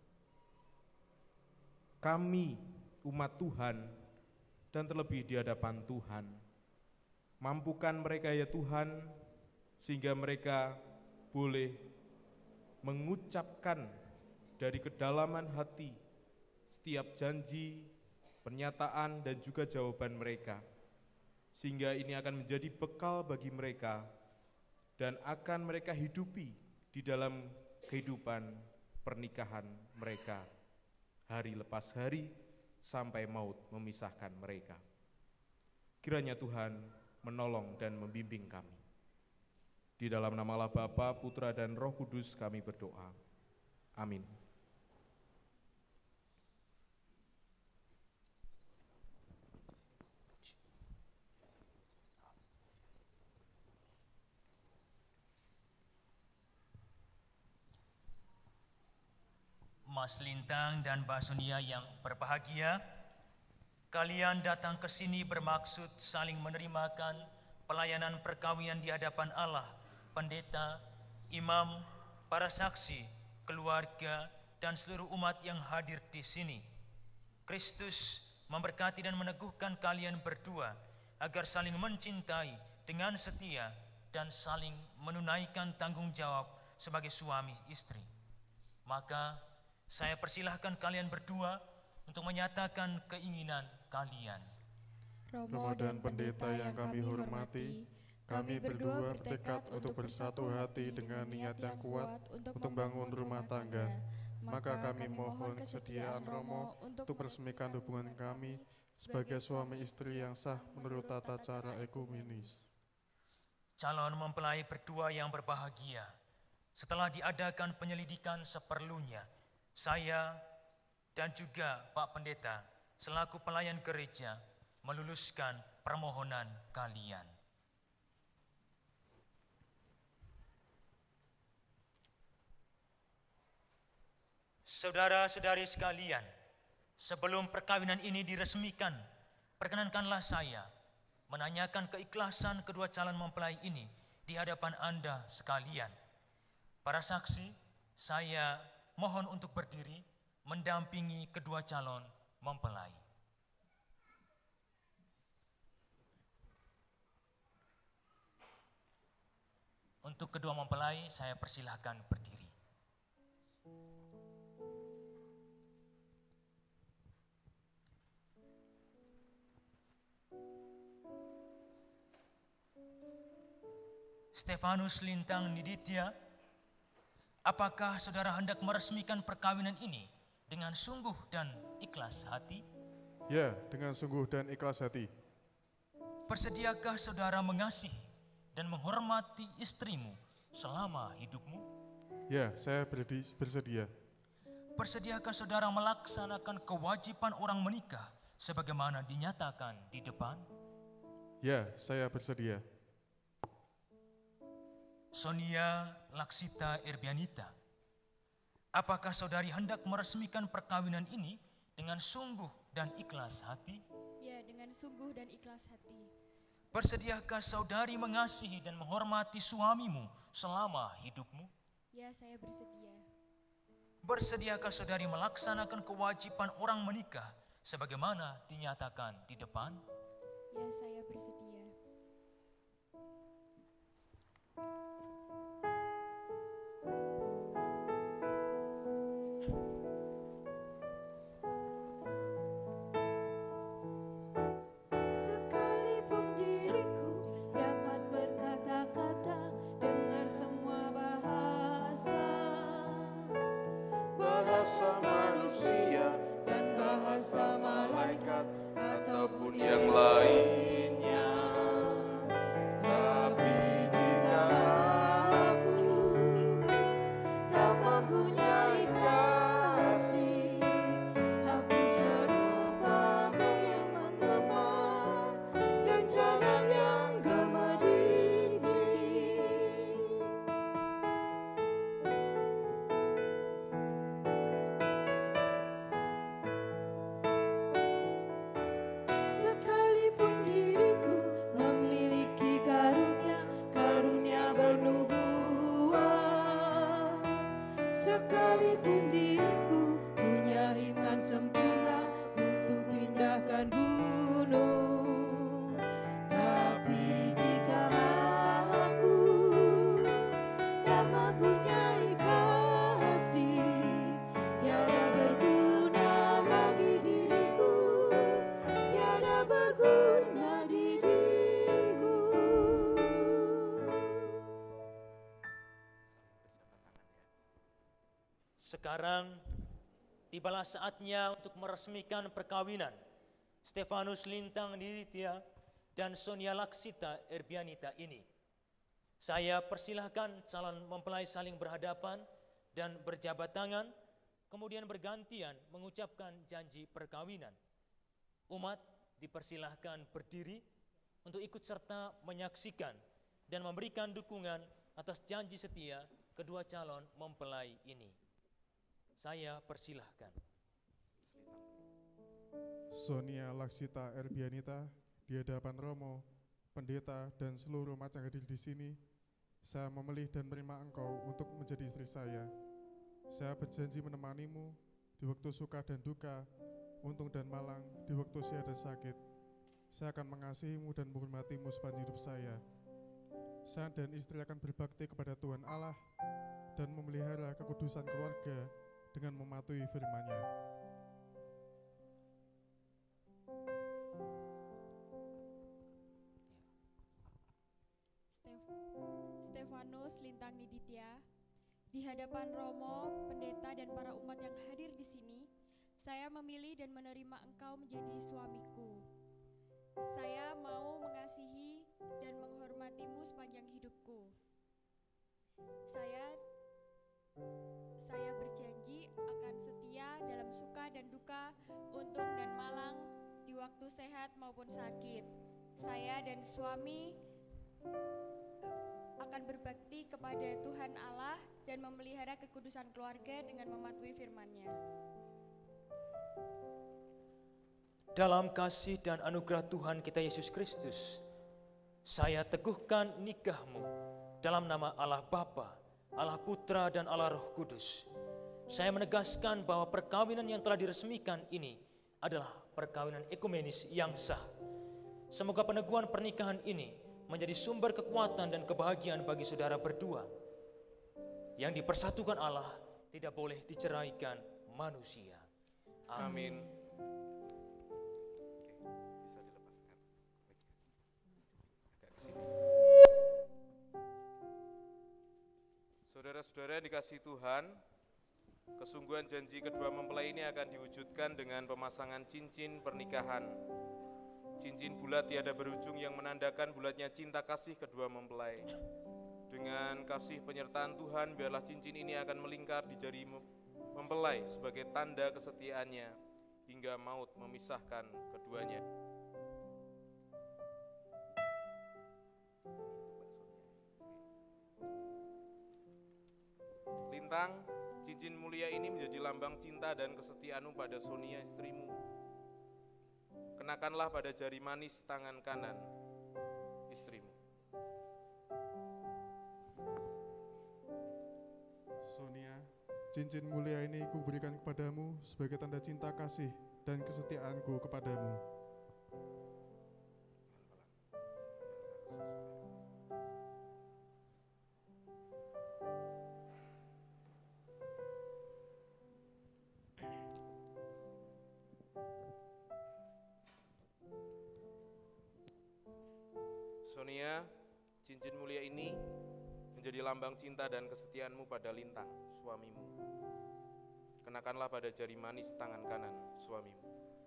kami umat Tuhan, dan terlebih di hadapan Tuhan. Mampukan mereka ya Tuhan, sehingga mereka boleh mengucapkan dari kedalaman hati setiap janji, pernyataan, dan juga jawaban mereka, sehingga ini akan menjadi bekal bagi mereka dan akan mereka hidupi di dalam kehidupan pernikahan mereka hari lepas hari sampai maut memisahkan mereka. Kiranya Tuhan menolong dan membimbing kami. Di dalam nama Allah Bapa, Putra, dan Roh Kudus kami berdoa. Amin. Mas Lintang dan Mbak Sonia yang berbahagia, kalian datang ke sini bermaksud saling menerimakan pelayanan perkawinan di hadapan Allah, pendeta, imam, para saksi, keluarga, dan seluruh umat yang hadir di sini. Kristus memberkati dan meneguhkan kalian berdua agar saling mencintai dengan setia dan saling menunaikan tanggung jawab sebagai suami istri. Maka saya persilahkan kalian berdua untuk menyatakan keinginan kalian. Romo dan pendeta yang kami hormati, kami berdua bertekad untuk bersatu hati dengan niat yang kuat untuk membangun rumah tangga. Maka kami mohon kesediaan Romo untuk meresmikan hubungan kami sebagai suami istri yang sah menurut tata cara ekumenis. Calon mempelai berdua yang berbahagia, setelah diadakan penyelidikan seperlunya, saya dan juga Pak Pendeta selaku pelayan gereja meluluskan permohonan kalian. Saudara-saudari sekalian, sebelum perkawinan ini diresmikan, perkenankanlah saya menanyakan keikhlasan kedua calon mempelai ini di hadapan Anda sekalian. Para saksi, saya mohon untuk berdiri mendampingi kedua calon mempelai. Untuk kedua mempelai, saya persilahkan berdiri. Stefanus Lintang Niditya, apakah saudara hendak meresmikan perkawinan ini dengan sungguh dan ikhlas hati? Ya, dengan sungguh dan ikhlas hati. Bersediakah saudara mengasihi dan menghormati istrimu selama hidupmu? Ya, saya bersedia. Bersediakah saudara melaksanakan kewajiban orang menikah sebagaimana dinyatakan di depan? Ya, saya bersedia. Sonia Laksita Erbianita, apakah saudari hendak meresmikan perkawinan ini dengan sungguh dan ikhlas hati? Ya, dengan sungguh dan ikhlas hati. Bersediakah saudari mengasihi dan menghormati suamimu selama hidupmu? Ya, saya bersedia. Bersediakah saudari melaksanakan kewajiban orang menikah sebagaimana dinyatakan di depan? Ya, saya bersedia. Sekalipun diriku dapat berkata-kata dengan semua bahasa manusia dan bahasa malaikat ataupun yang lainnya, tapi jika aku tak mempunyai kasih, aku serupa gong yang menggema dan canang yang gemerinci. Sekalipun diriku memiliki karunia bernubuat, sekalipun diriku punya iman sempurna untuk pindahkan gunung, tapi jika aku tak mempunyai kasih, tiada berguna lagi diriku, tiada berguna diriku. Sekarang tibalah saatnya untuk meresmikan perkawinan Stefanus Lintang Niditya dan Sonia Laksita Erbianita ini. Saya persilahkan calon mempelai saling berhadapan dan berjabat tangan, kemudian bergantian mengucapkan janji perkawinan. Umat dipersilahkan berdiri untuk ikut serta menyaksikan dan memberikan dukungan atas janji setia kedua calon mempelai ini. Saya persilahkan. Sonia Laksita Erbianita, di hadapan Romo, pendeta, dan seluruh umat yang hadir di sini, saya memilih dan menerima engkau untuk menjadi istri saya. Saya berjanji menemanimu di waktu suka dan duka, untung dan malang, di waktu sehat dan sakit. Saya akan mengasihimu dan menghormatimu sepanjang hidup saya. Saya dan istri akan berbakti kepada Tuhan Allah dan memelihara kekudusan keluarga dengan mematuhi firman-Nya. Stefanus Lintang Niditya, di hadapan Romo, pendeta, dan para umat yang hadir di sini, saya memilih dan menerima engkau menjadi suamiku. Saya mau mengasihi dan menghormatimu sepanjang hidupku. Saya berjanji akan setia dalam suka dan duka, untung dan malang, di waktu sehat maupun sakit. Saya dan suami akan berbakti kepada Tuhan Allah dan memelihara kekudusan keluarga dengan mematuhi firman-Nya. Dalam kasih dan anugerah Tuhan kita Yesus Kristus, saya teguhkan nikahmu dalam nama Allah Bapa, Allah Putra, dan Allah Roh Kudus. Saya menegaskan bahwa perkawinan yang telah diresmikan ini adalah perkawinan ekumenis yang sah. Semoga peneguhan pernikahan ini menjadi sumber kekuatan dan kebahagiaan bagi saudara berdua. Yang dipersatukan Allah tidak boleh diceraikan manusia. Amin. Bisa dilepaskan. Agak ke sini. Saudara dikasihi Tuhan, kesungguhan janji kedua mempelai ini akan diwujudkan dengan pemasangan cincin pernikahan. Cincin bulat tiada berujung yang menandakan bulatnya cinta kasih kedua mempelai. Dengan kasih penyertaan Tuhan, biarlah cincin ini akan melingkar di jari mempelai sebagai tanda kesetiaannya hingga maut memisahkan keduanya. Lintang, cincin mulia ini menjadi lambang cinta dan kesetiaanmu pada Sonia istrimu. Kenakanlah pada jari manis tangan kanan istrimu. Sonia, cincin mulia ini kuberikan kepadamu sebagai tanda cinta kasih dan kesetiaanku kepadamu. Sonia, cincin mulia ini menjadi lambang cinta dan kesetiaanmu pada Lintang, suamimu. Kenakanlah pada jari manis tangan kanan suamimu.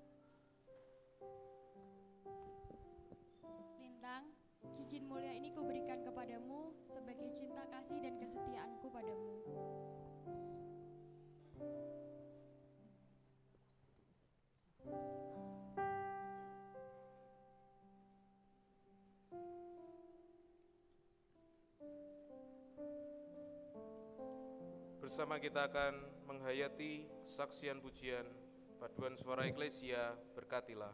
Lintang, cincin mulia ini kuberikan kepadamu sebagai cinta kasih dan kesetiaanku padamu. Bersama kita akan menghayati kesaksian pujian, paduan suara eklesia, berkatilah.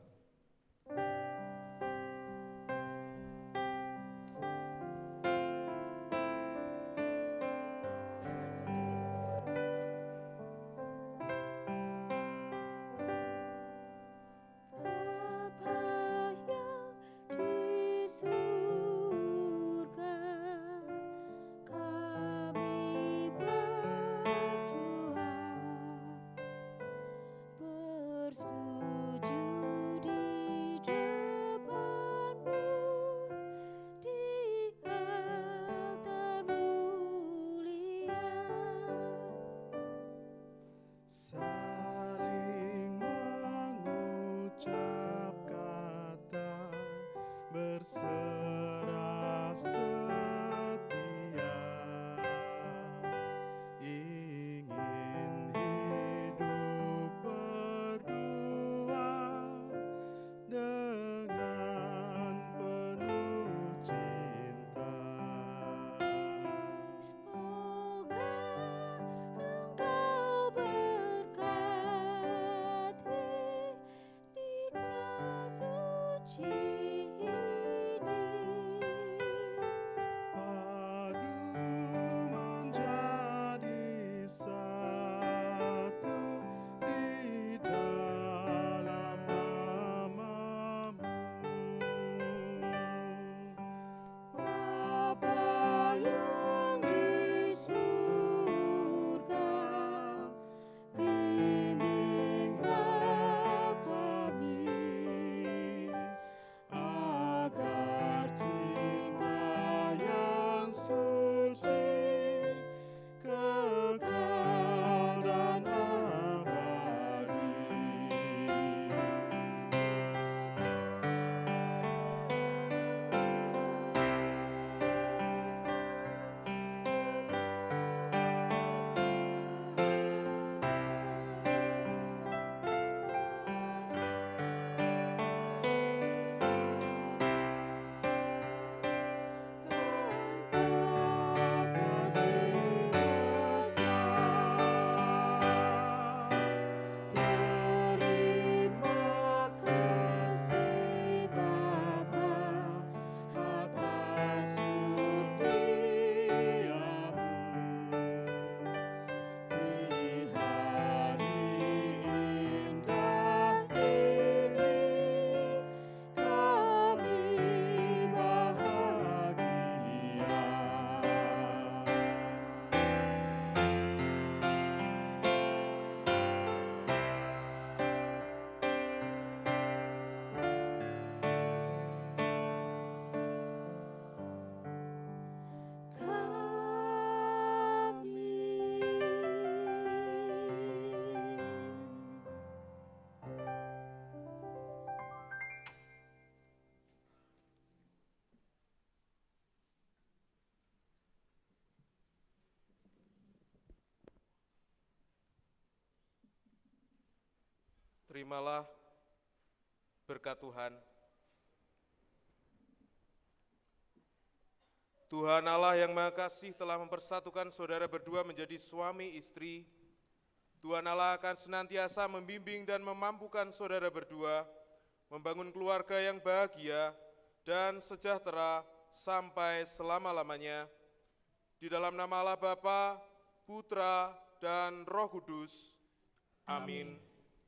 Suci ini Terimalah berkat Tuhan. Tuhan Allah yang Maha Kasih telah mempersatukan saudara berdua menjadi suami istri. Tuhan Allah akan senantiasa membimbing dan memampukan saudara berdua membangun keluarga yang bahagia dan sejahtera sampai selama-lamanya. Di dalam nama Allah Bapa, Putra, dan Roh Kudus. Amin.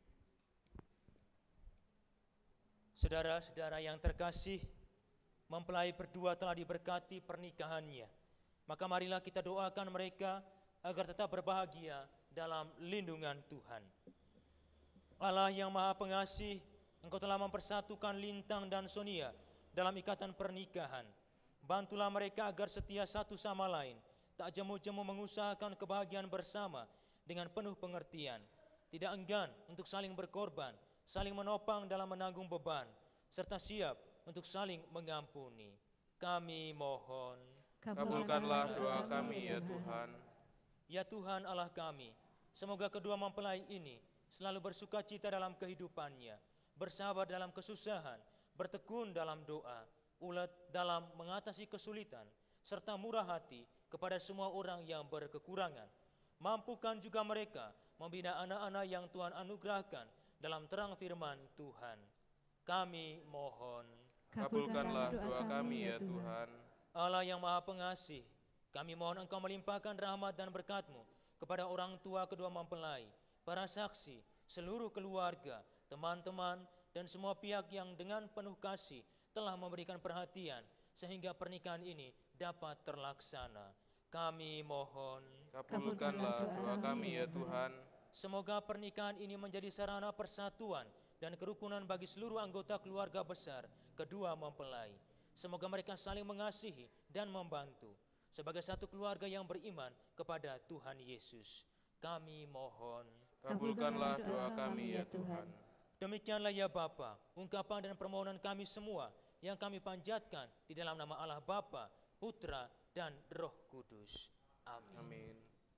Saudara-saudara yang terkasih, mempelai berdua telah diberkati pernikahannya. Maka marilah kita doakan mereka agar tetap berbahagia dalam lindungan Tuhan. Allah yang Maha Pengasih, Engkau telah mempersatukan Lintang dan Sonia dalam ikatan pernikahan. Bantulah mereka agar setia satu sama lain, tak jemu-jemu mengusahakan kebahagiaan bersama dengan penuh pengertian, tidak enggan untuk saling berkorban, saling menopang dalam menanggung beban, serta siap untuk saling mengampuni. Kami mohon, kabulkanlah doa kami ya Tuhan. Ya Tuhan Allah kami, semoga kedua mempelai ini selalu bersuka cita dalam kehidupannya, bersabar dalam kesusahan, bertekun dalam doa, ulet dalam mengatasi kesulitan, serta murah hati kepada semua orang yang berkekurangan. Mampukan juga mereka membina anak-anak yang Tuhan anugerahkan dalam terang firman Tuhan. Kami mohon, kabulkanlah doa kami ya Tuhan. Allah yang Maha Pengasih, kami mohon Engkau melimpahkan rahmat dan berkat-Mu kepada orang tua kedua mempelai, para saksi, seluruh keluarga, teman-teman, dan semua pihak yang dengan penuh kasih telah memberikan perhatian sehingga pernikahan ini dapat terlaksana. Kami mohon, kabulkanlah doa kami ya Tuhan. Semoga pernikahan ini menjadi sarana persatuan dan kerukunan bagi seluruh anggota keluarga besar kedua mempelai. Semoga mereka saling mengasihi dan membantu sebagai satu keluarga yang beriman kepada Tuhan Yesus. Kami mohon, kabulkanlah doa kami ya Tuhan. Demikianlah ya Bapa, ungkapan dan permohonan kami semua yang kami panjatkan di dalam nama Allah Bapa, Putra, dan Roh Kudus. Amin. Amin.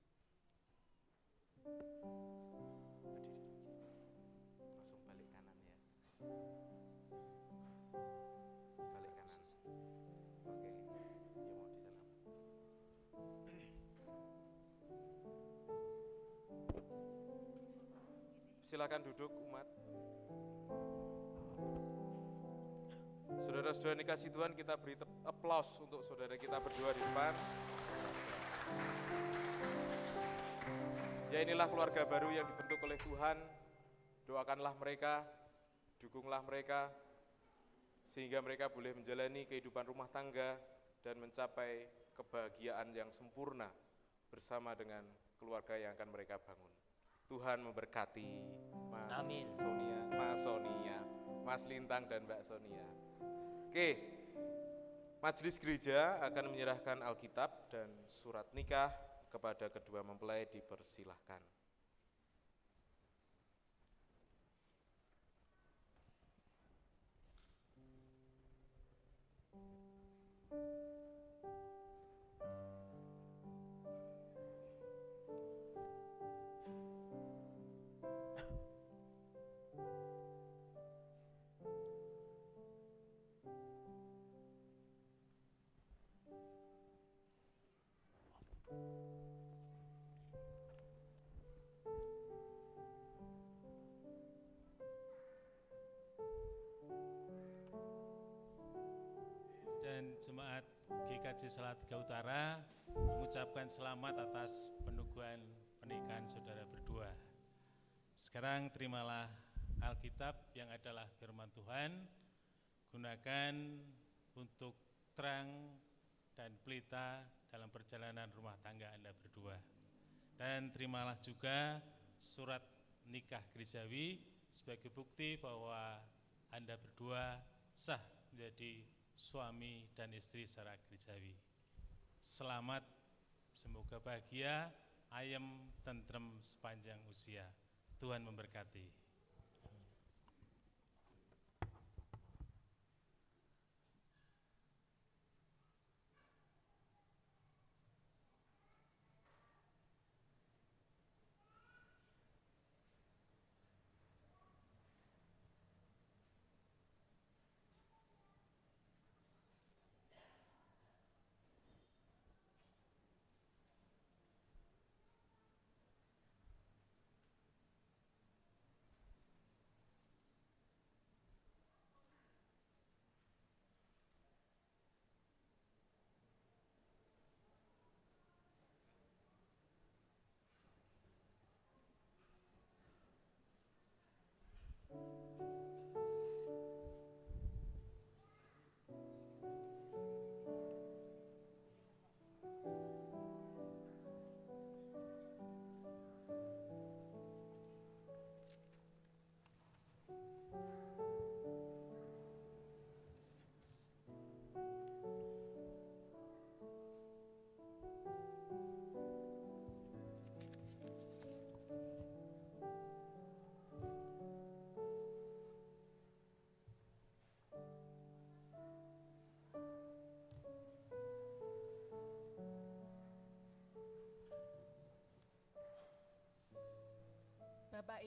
Langsung balik kanan ya. Balik kanan. Oke. Ya mau di sana. Silakan duduk umat. Saudara-saudara yang dikasihi Tuhan, kita beri aplaus untuk saudara kita berdua di depan. Ya, inilah keluarga baru yang dibentuk oleh Tuhan. Doakanlah mereka, dukunglah mereka, sehingga mereka boleh menjalani kehidupan rumah tangga dan mencapai kebahagiaan yang sempurna bersama dengan keluarga yang akan mereka bangun. Tuhan memberkati Mas Sonia, Mas Lintang, dan Mbak Sonia. Oke, Majelis Gereja akan menyerahkan Alkitab dan surat nikah kepada kedua mempelai, dipersilahkan. Dan jemaat GKJ Salatiga Utara mengucapkan selamat atas penubuhan pernikahan saudara berdua. Sekarang terimalah Alkitab yang adalah firman Tuhan, gunakan untuk terang dan pelita dalam perjalanan rumah tangga Anda berdua. Dan terimalah juga surat nikah gerejawi sebagai bukti bahwa Anda berdua sah menjadi suami dan istri secara gerejawi. Selamat, semoga bahagia, ayem, tentrem sepanjang usia. Tuhan memberkati.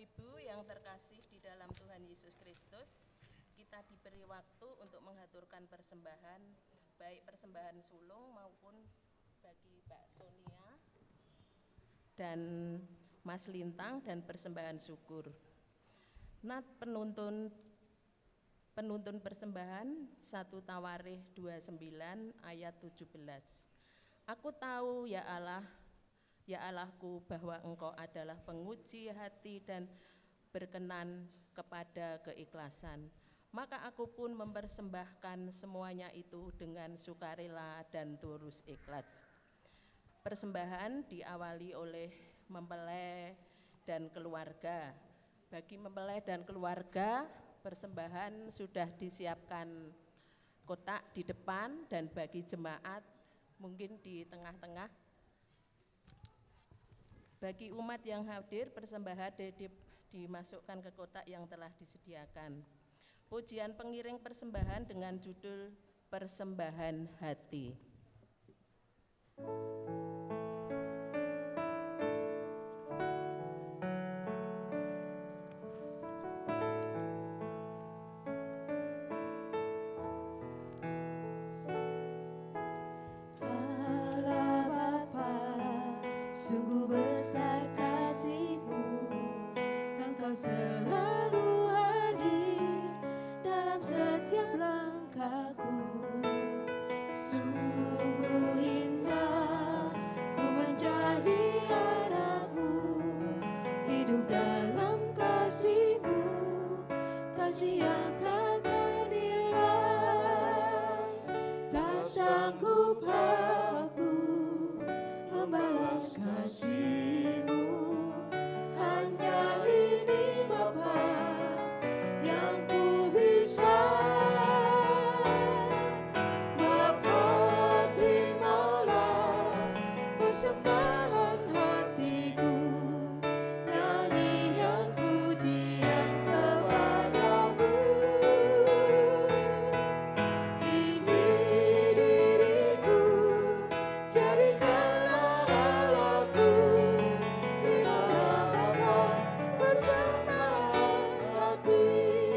Ibu yang terkasih di dalam Tuhan Yesus Kristus, kita diberi waktu untuk mengaturkan persembahan, baik persembahan sulung maupun bagi Mbak Sonia dan Mas Lintang dan persembahan syukur. Nat penuntun persembahan 1 Tawarikh 29 ayat 17. Aku tahu ya Allah, ya Allahku, bahwa Engkau adalah penguji hati dan berkenan kepada keikhlasan. Maka aku pun mempersembahkan semuanya itu dengan sukarela dan tulus ikhlas. Persembahan diawali oleh mempelai dan keluarga. Bagi mempelai dan keluarga, persembahan sudah disiapkan kotak di depan, dan bagi jemaat mungkin di tengah-tengah. Bagi umat yang hadir, persembahan dimasukkan ke kotak yang telah disediakan. Pujian pengiring persembahan dengan judul Persembahan Hati. Sungguh besar kasih-Mu, Engkau selalu hadir dalam setiap langkahku. Sungguh indah ku menjadi anak-Mu, hidup dalam kasih-Mu, kasih yang tak ternilai. Tak sanggup aku membalas kasih-Mu, hanya ini Bapa yang ku bisa. Bapa, terimalah persembahan hatiku, nyanyian pujian kepadamu. Ini diriku, jadikanlah alatku, terimalah Bapa persembahan hati.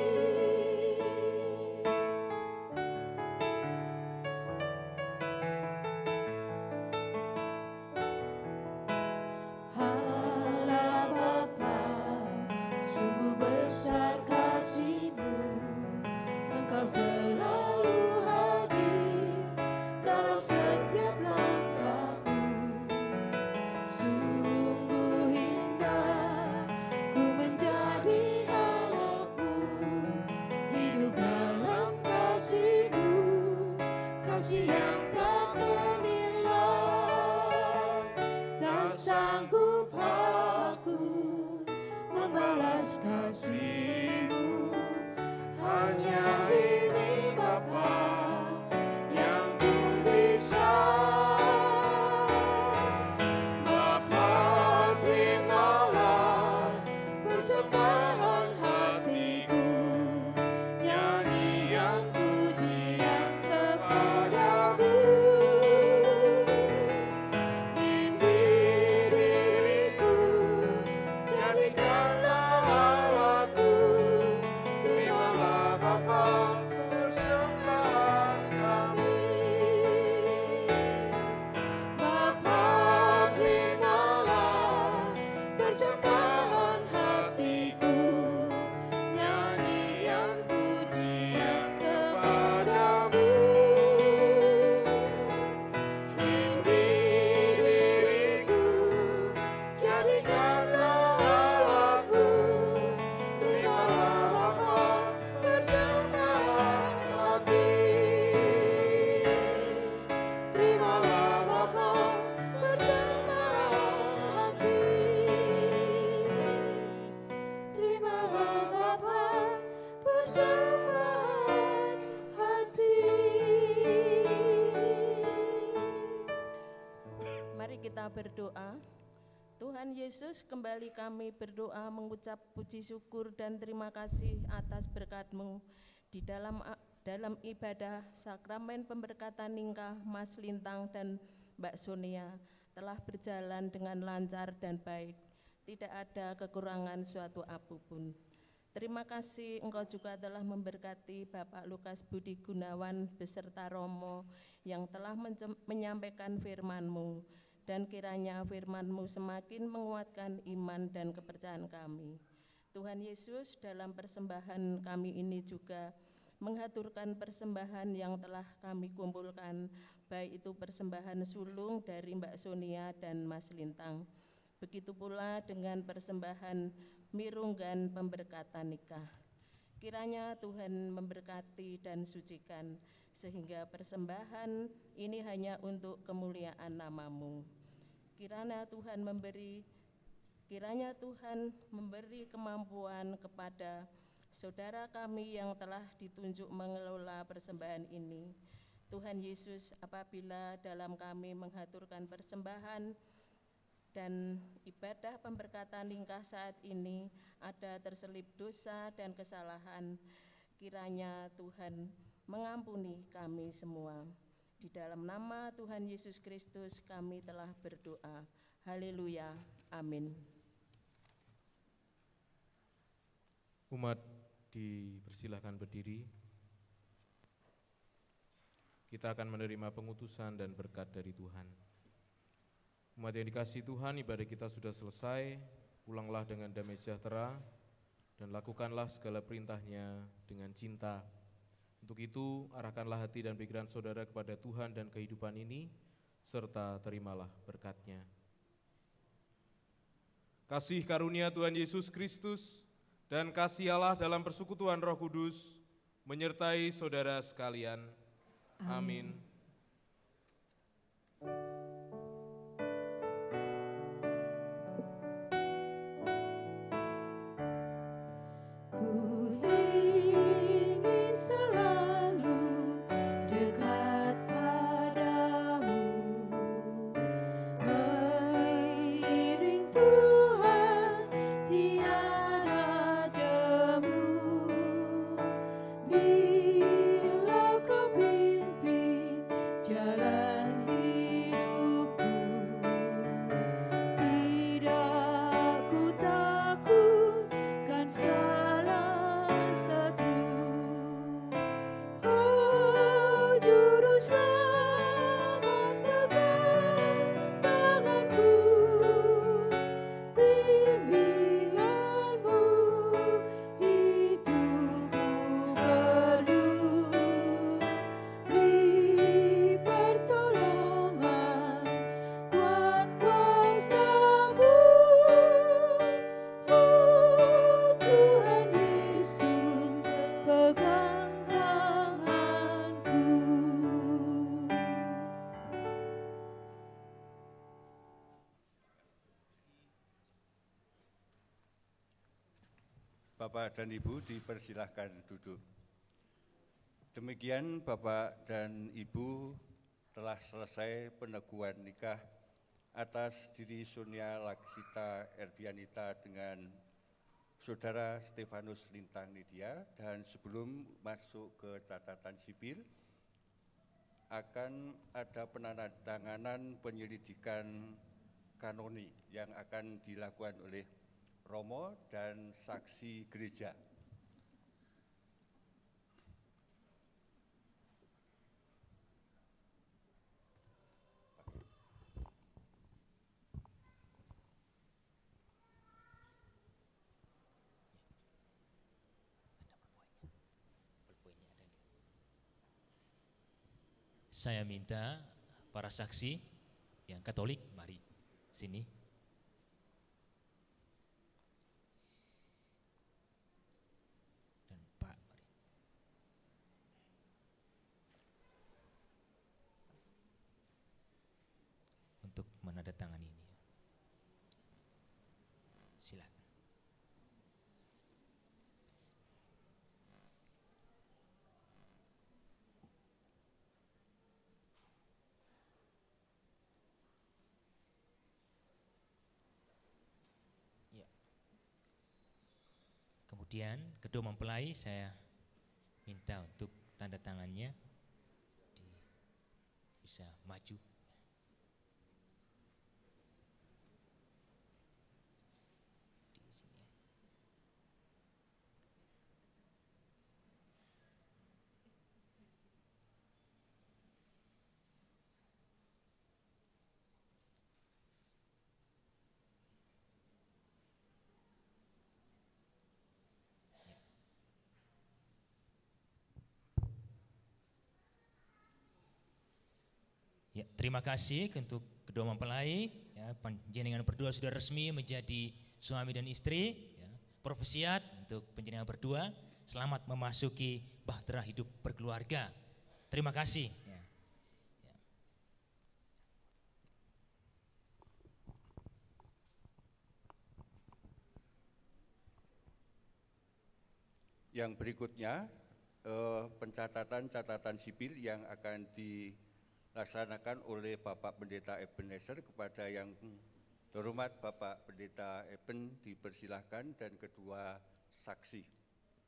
Allah Bapa, sungguh besar kasih-Mu, Engkau selalu hadir dalam setiap langkahku. Sungguh indah ku menjadi anak-Mu, hidup dalam kasih-Mu, kasih yang tak ternilai. Tak sanggup aku membalas kasih-Mu, hanya ini Bapa yang ku bisa. Bapa, terimalah persembahan hatiku, nyanyian pujian kepadamu. Ini diriku, jadikanlah alatku, terimalah Bapa persembahan kami. Bapa, terimalah persembahan hatiku, nyanyian pujian kepadamu. Ini diriku, jadikanlah alatku, terimalah Bapa persembahan hati. Terimalah Bapa persembahan hati. Terimalah Bapa persembahan hati. Mari kita berdoa. Tuhan Yesus, kembali kami berdoa mengucap puji syukur dan terima kasih atas berkat-Mu di dalam ibadah sakramen pemberkatan nikah Mas Lintang dan Mbak Sonia telah berjalan dengan lancar dan baik. tidak ada kekurangan suatu apapun. Terima kasih Engkau juga telah memberkati Bapak Lukas Budi Gunawan beserta Romo yang telah menyampaikan firman-Mu, dan kiranya firman-Mu semakin menguatkan iman dan kepercayaan kami. Tuhan Yesus, dalam persembahan kami ini juga mengaturkan persembahan yang telah kami kumpulkan, baik itu persembahan sulung dari Mbak Sonia dan Mas Lintang. Begitu pula dengan persembahan mirunggan pemberkatan nikah. Kiranya Tuhan memberkati dan sucikan, sehingga persembahan ini hanya untuk kemuliaan nama-Mu. Kiranya Tuhan memberi kemampuan kepada saudara kami yang telah ditunjuk mengelola persembahan ini. Tuhan Yesus, apabila dalam kami mengaturkan persembahan dan ibadah pemberkatan nikah saat ini ada terselip dosa dan kesalahan, kiranya Tuhan mengampuni kami semua. Di dalam nama Tuhan Yesus Kristus kami telah berdoa. Haleluya. Amin. Umat dipersilahkan berdiri. Kita akan menerima pengutusan dan berkat dari Tuhan. Umat yang dikasihi Tuhan, ibadah kita sudah selesai. Pulanglah dengan damai sejahtera dan lakukanlah segala perintahnya dengan cinta. Untuk itu, arahkanlah hati dan pikiran saudara kepada Tuhan dan kehidupan ini, serta terimalah berkat-Nya. Kasih karunia Tuhan Yesus Kristus dan kasih Allah dalam persekutuan Roh Kudus menyertai saudara sekalian. Amin. Ku ingin selalu dekat padamu, mengiring Tuhan tiada jemu. Bila Kau pimpin jalan hidupku, tidak ku takutkan segala setru. Oh, juru selamat pegang tanganku, bimbingan-Mu itu ku perlu. Beri pertolongan, kuat kuasa-Mu. Oh, Tuhan Yesus, pegang tanganku. Bapak dan Ibu dipersilahkan duduk. Demikian Bapak dan Ibu telah selesai peneguhan nikah atas diri Sonia Laksita Erbianita dengan Saudara Stefanus Lintang Nidia, dan sebelum masuk ke catatan sipil akan ada penandatanganan penyelidikan kanoni yang akan dilakukan oleh Romo dan saksi gereja. Saya minta para saksi yang Katolik, mari sini. Dan Pak, mari. Untuk menandatangani ini. Silakan. Kemudian kedua mempelai saya minta untuk tanda tangannya bisa maju. Ya, terima kasih untuk kedua mempelai. Ya, panjenengan berdua sudah resmi menjadi suami dan istri. Ya, profesiat untuk panjenengan berdua. Selamat memasuki bahtera hidup berkeluarga. Terima kasih. Ya. Yang berikutnya pencatatan catatan sipil yang akan dilaksanakan oleh Bapak Pendeta Ebenezer. Kepada yang terhormat Bapak Pendeta Eben dipersilahkan, dan kedua saksi.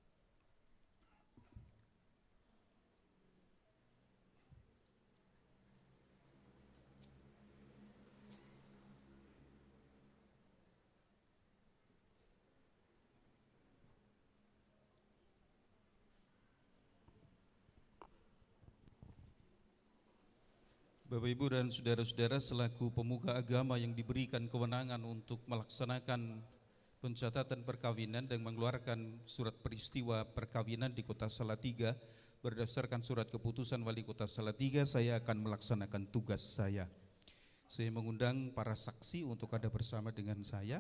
Bapak, Ibu, dan saudara-saudara, selaku pemuka agama yang diberikan kewenangan untuk melaksanakan pencatatan perkawinan dan mengeluarkan surat peristiwa perkawinan di Kota Salatiga berdasarkan surat keputusan Wali Kota Salatiga, saya akan melaksanakan tugas saya. Saya mengundang para saksi untuk ada bersama dengan saya.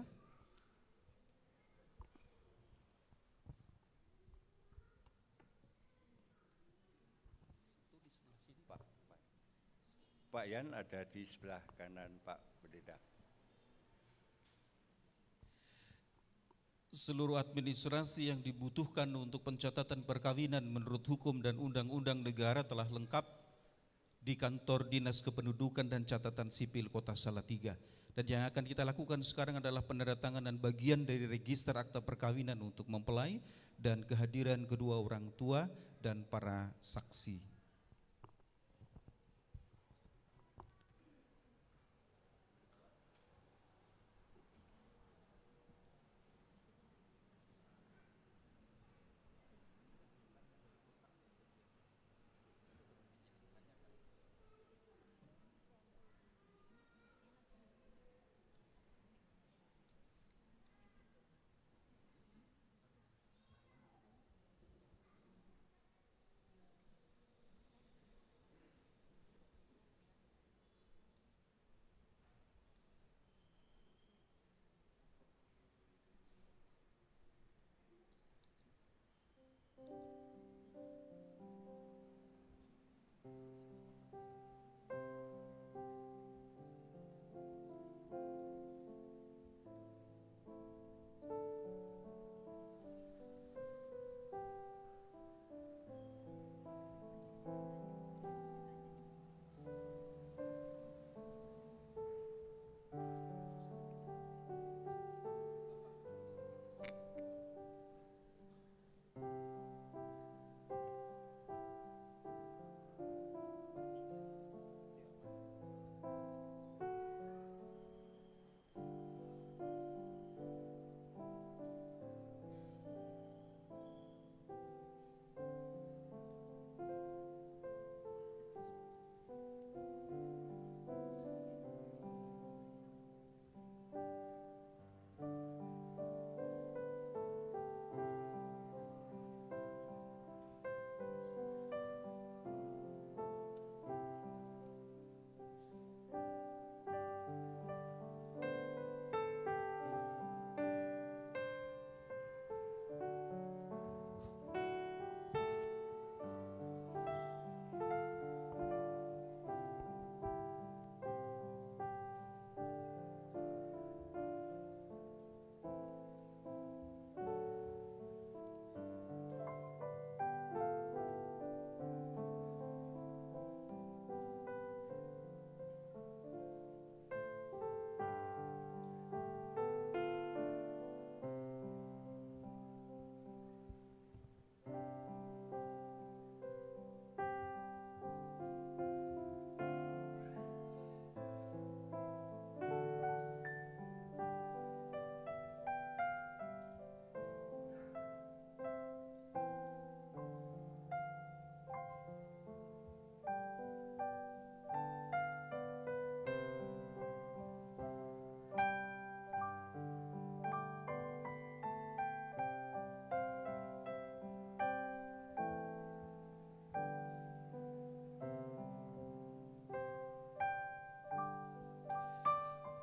Pak Yan ada di sebelah kanan Pak Pendeta. Seluruh administrasi yang dibutuhkan untuk pencatatan perkawinan menurut hukum dan undang-undang negara telah lengkap di kantor Dinas Kependudukan dan Catatan Sipil Kota Salatiga. Dan yang akan kita lakukan sekarang adalah penandatanganan bagian dari register akta perkawinan untuk mempelai dan kehadiran kedua orang tua dan para saksi.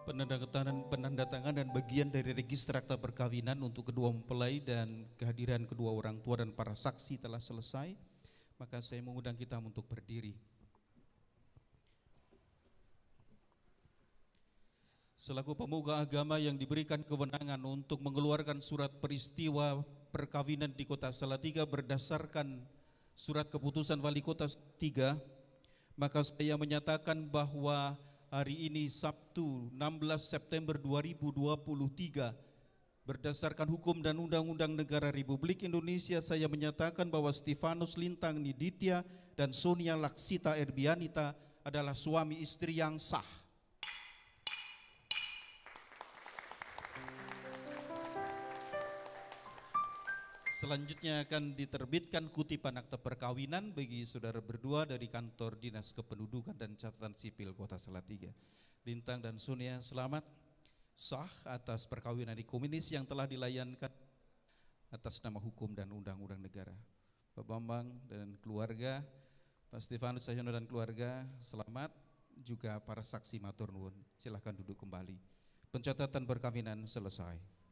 penandatanganan bagian dari register akta perkawinan untuk kedua mempelai dan kehadiran kedua orang tua dan para saksi telah selesai, maka saya mengundang kita untuk berdiri. Selaku pemuka agama yang diberikan kewenangan untuk mengeluarkan surat peristiwa perkawinan di Kota Salatiga berdasarkan surat keputusan Wali Kota 3, maka saya menyatakan bahwa hari ini Sabtu 16 September 2023 berdasarkan hukum dan undang-undang negara Republik Indonesia, saya menyatakan bahwa Stefanus Lintang Niditya dan Sonia Laksita Erbianita adalah suami istri yang sah. Selanjutnya akan diterbitkan kutipan akta perkawinan bagi saudara berdua dari Kantor Dinas Kependudukan dan Catatan Sipil Kota Salatiga. Lintang dan Sonia selamat sah atas perkawinan ekumenis yang telah dilayankan atas nama hukum dan undang-undang negara. Pak Bambang dan keluarga, Pak Stefanus Cahyono dan keluarga selamat, juga para saksi matur nuwun. Silakan duduk kembali. Pencatatan perkawinan selesai.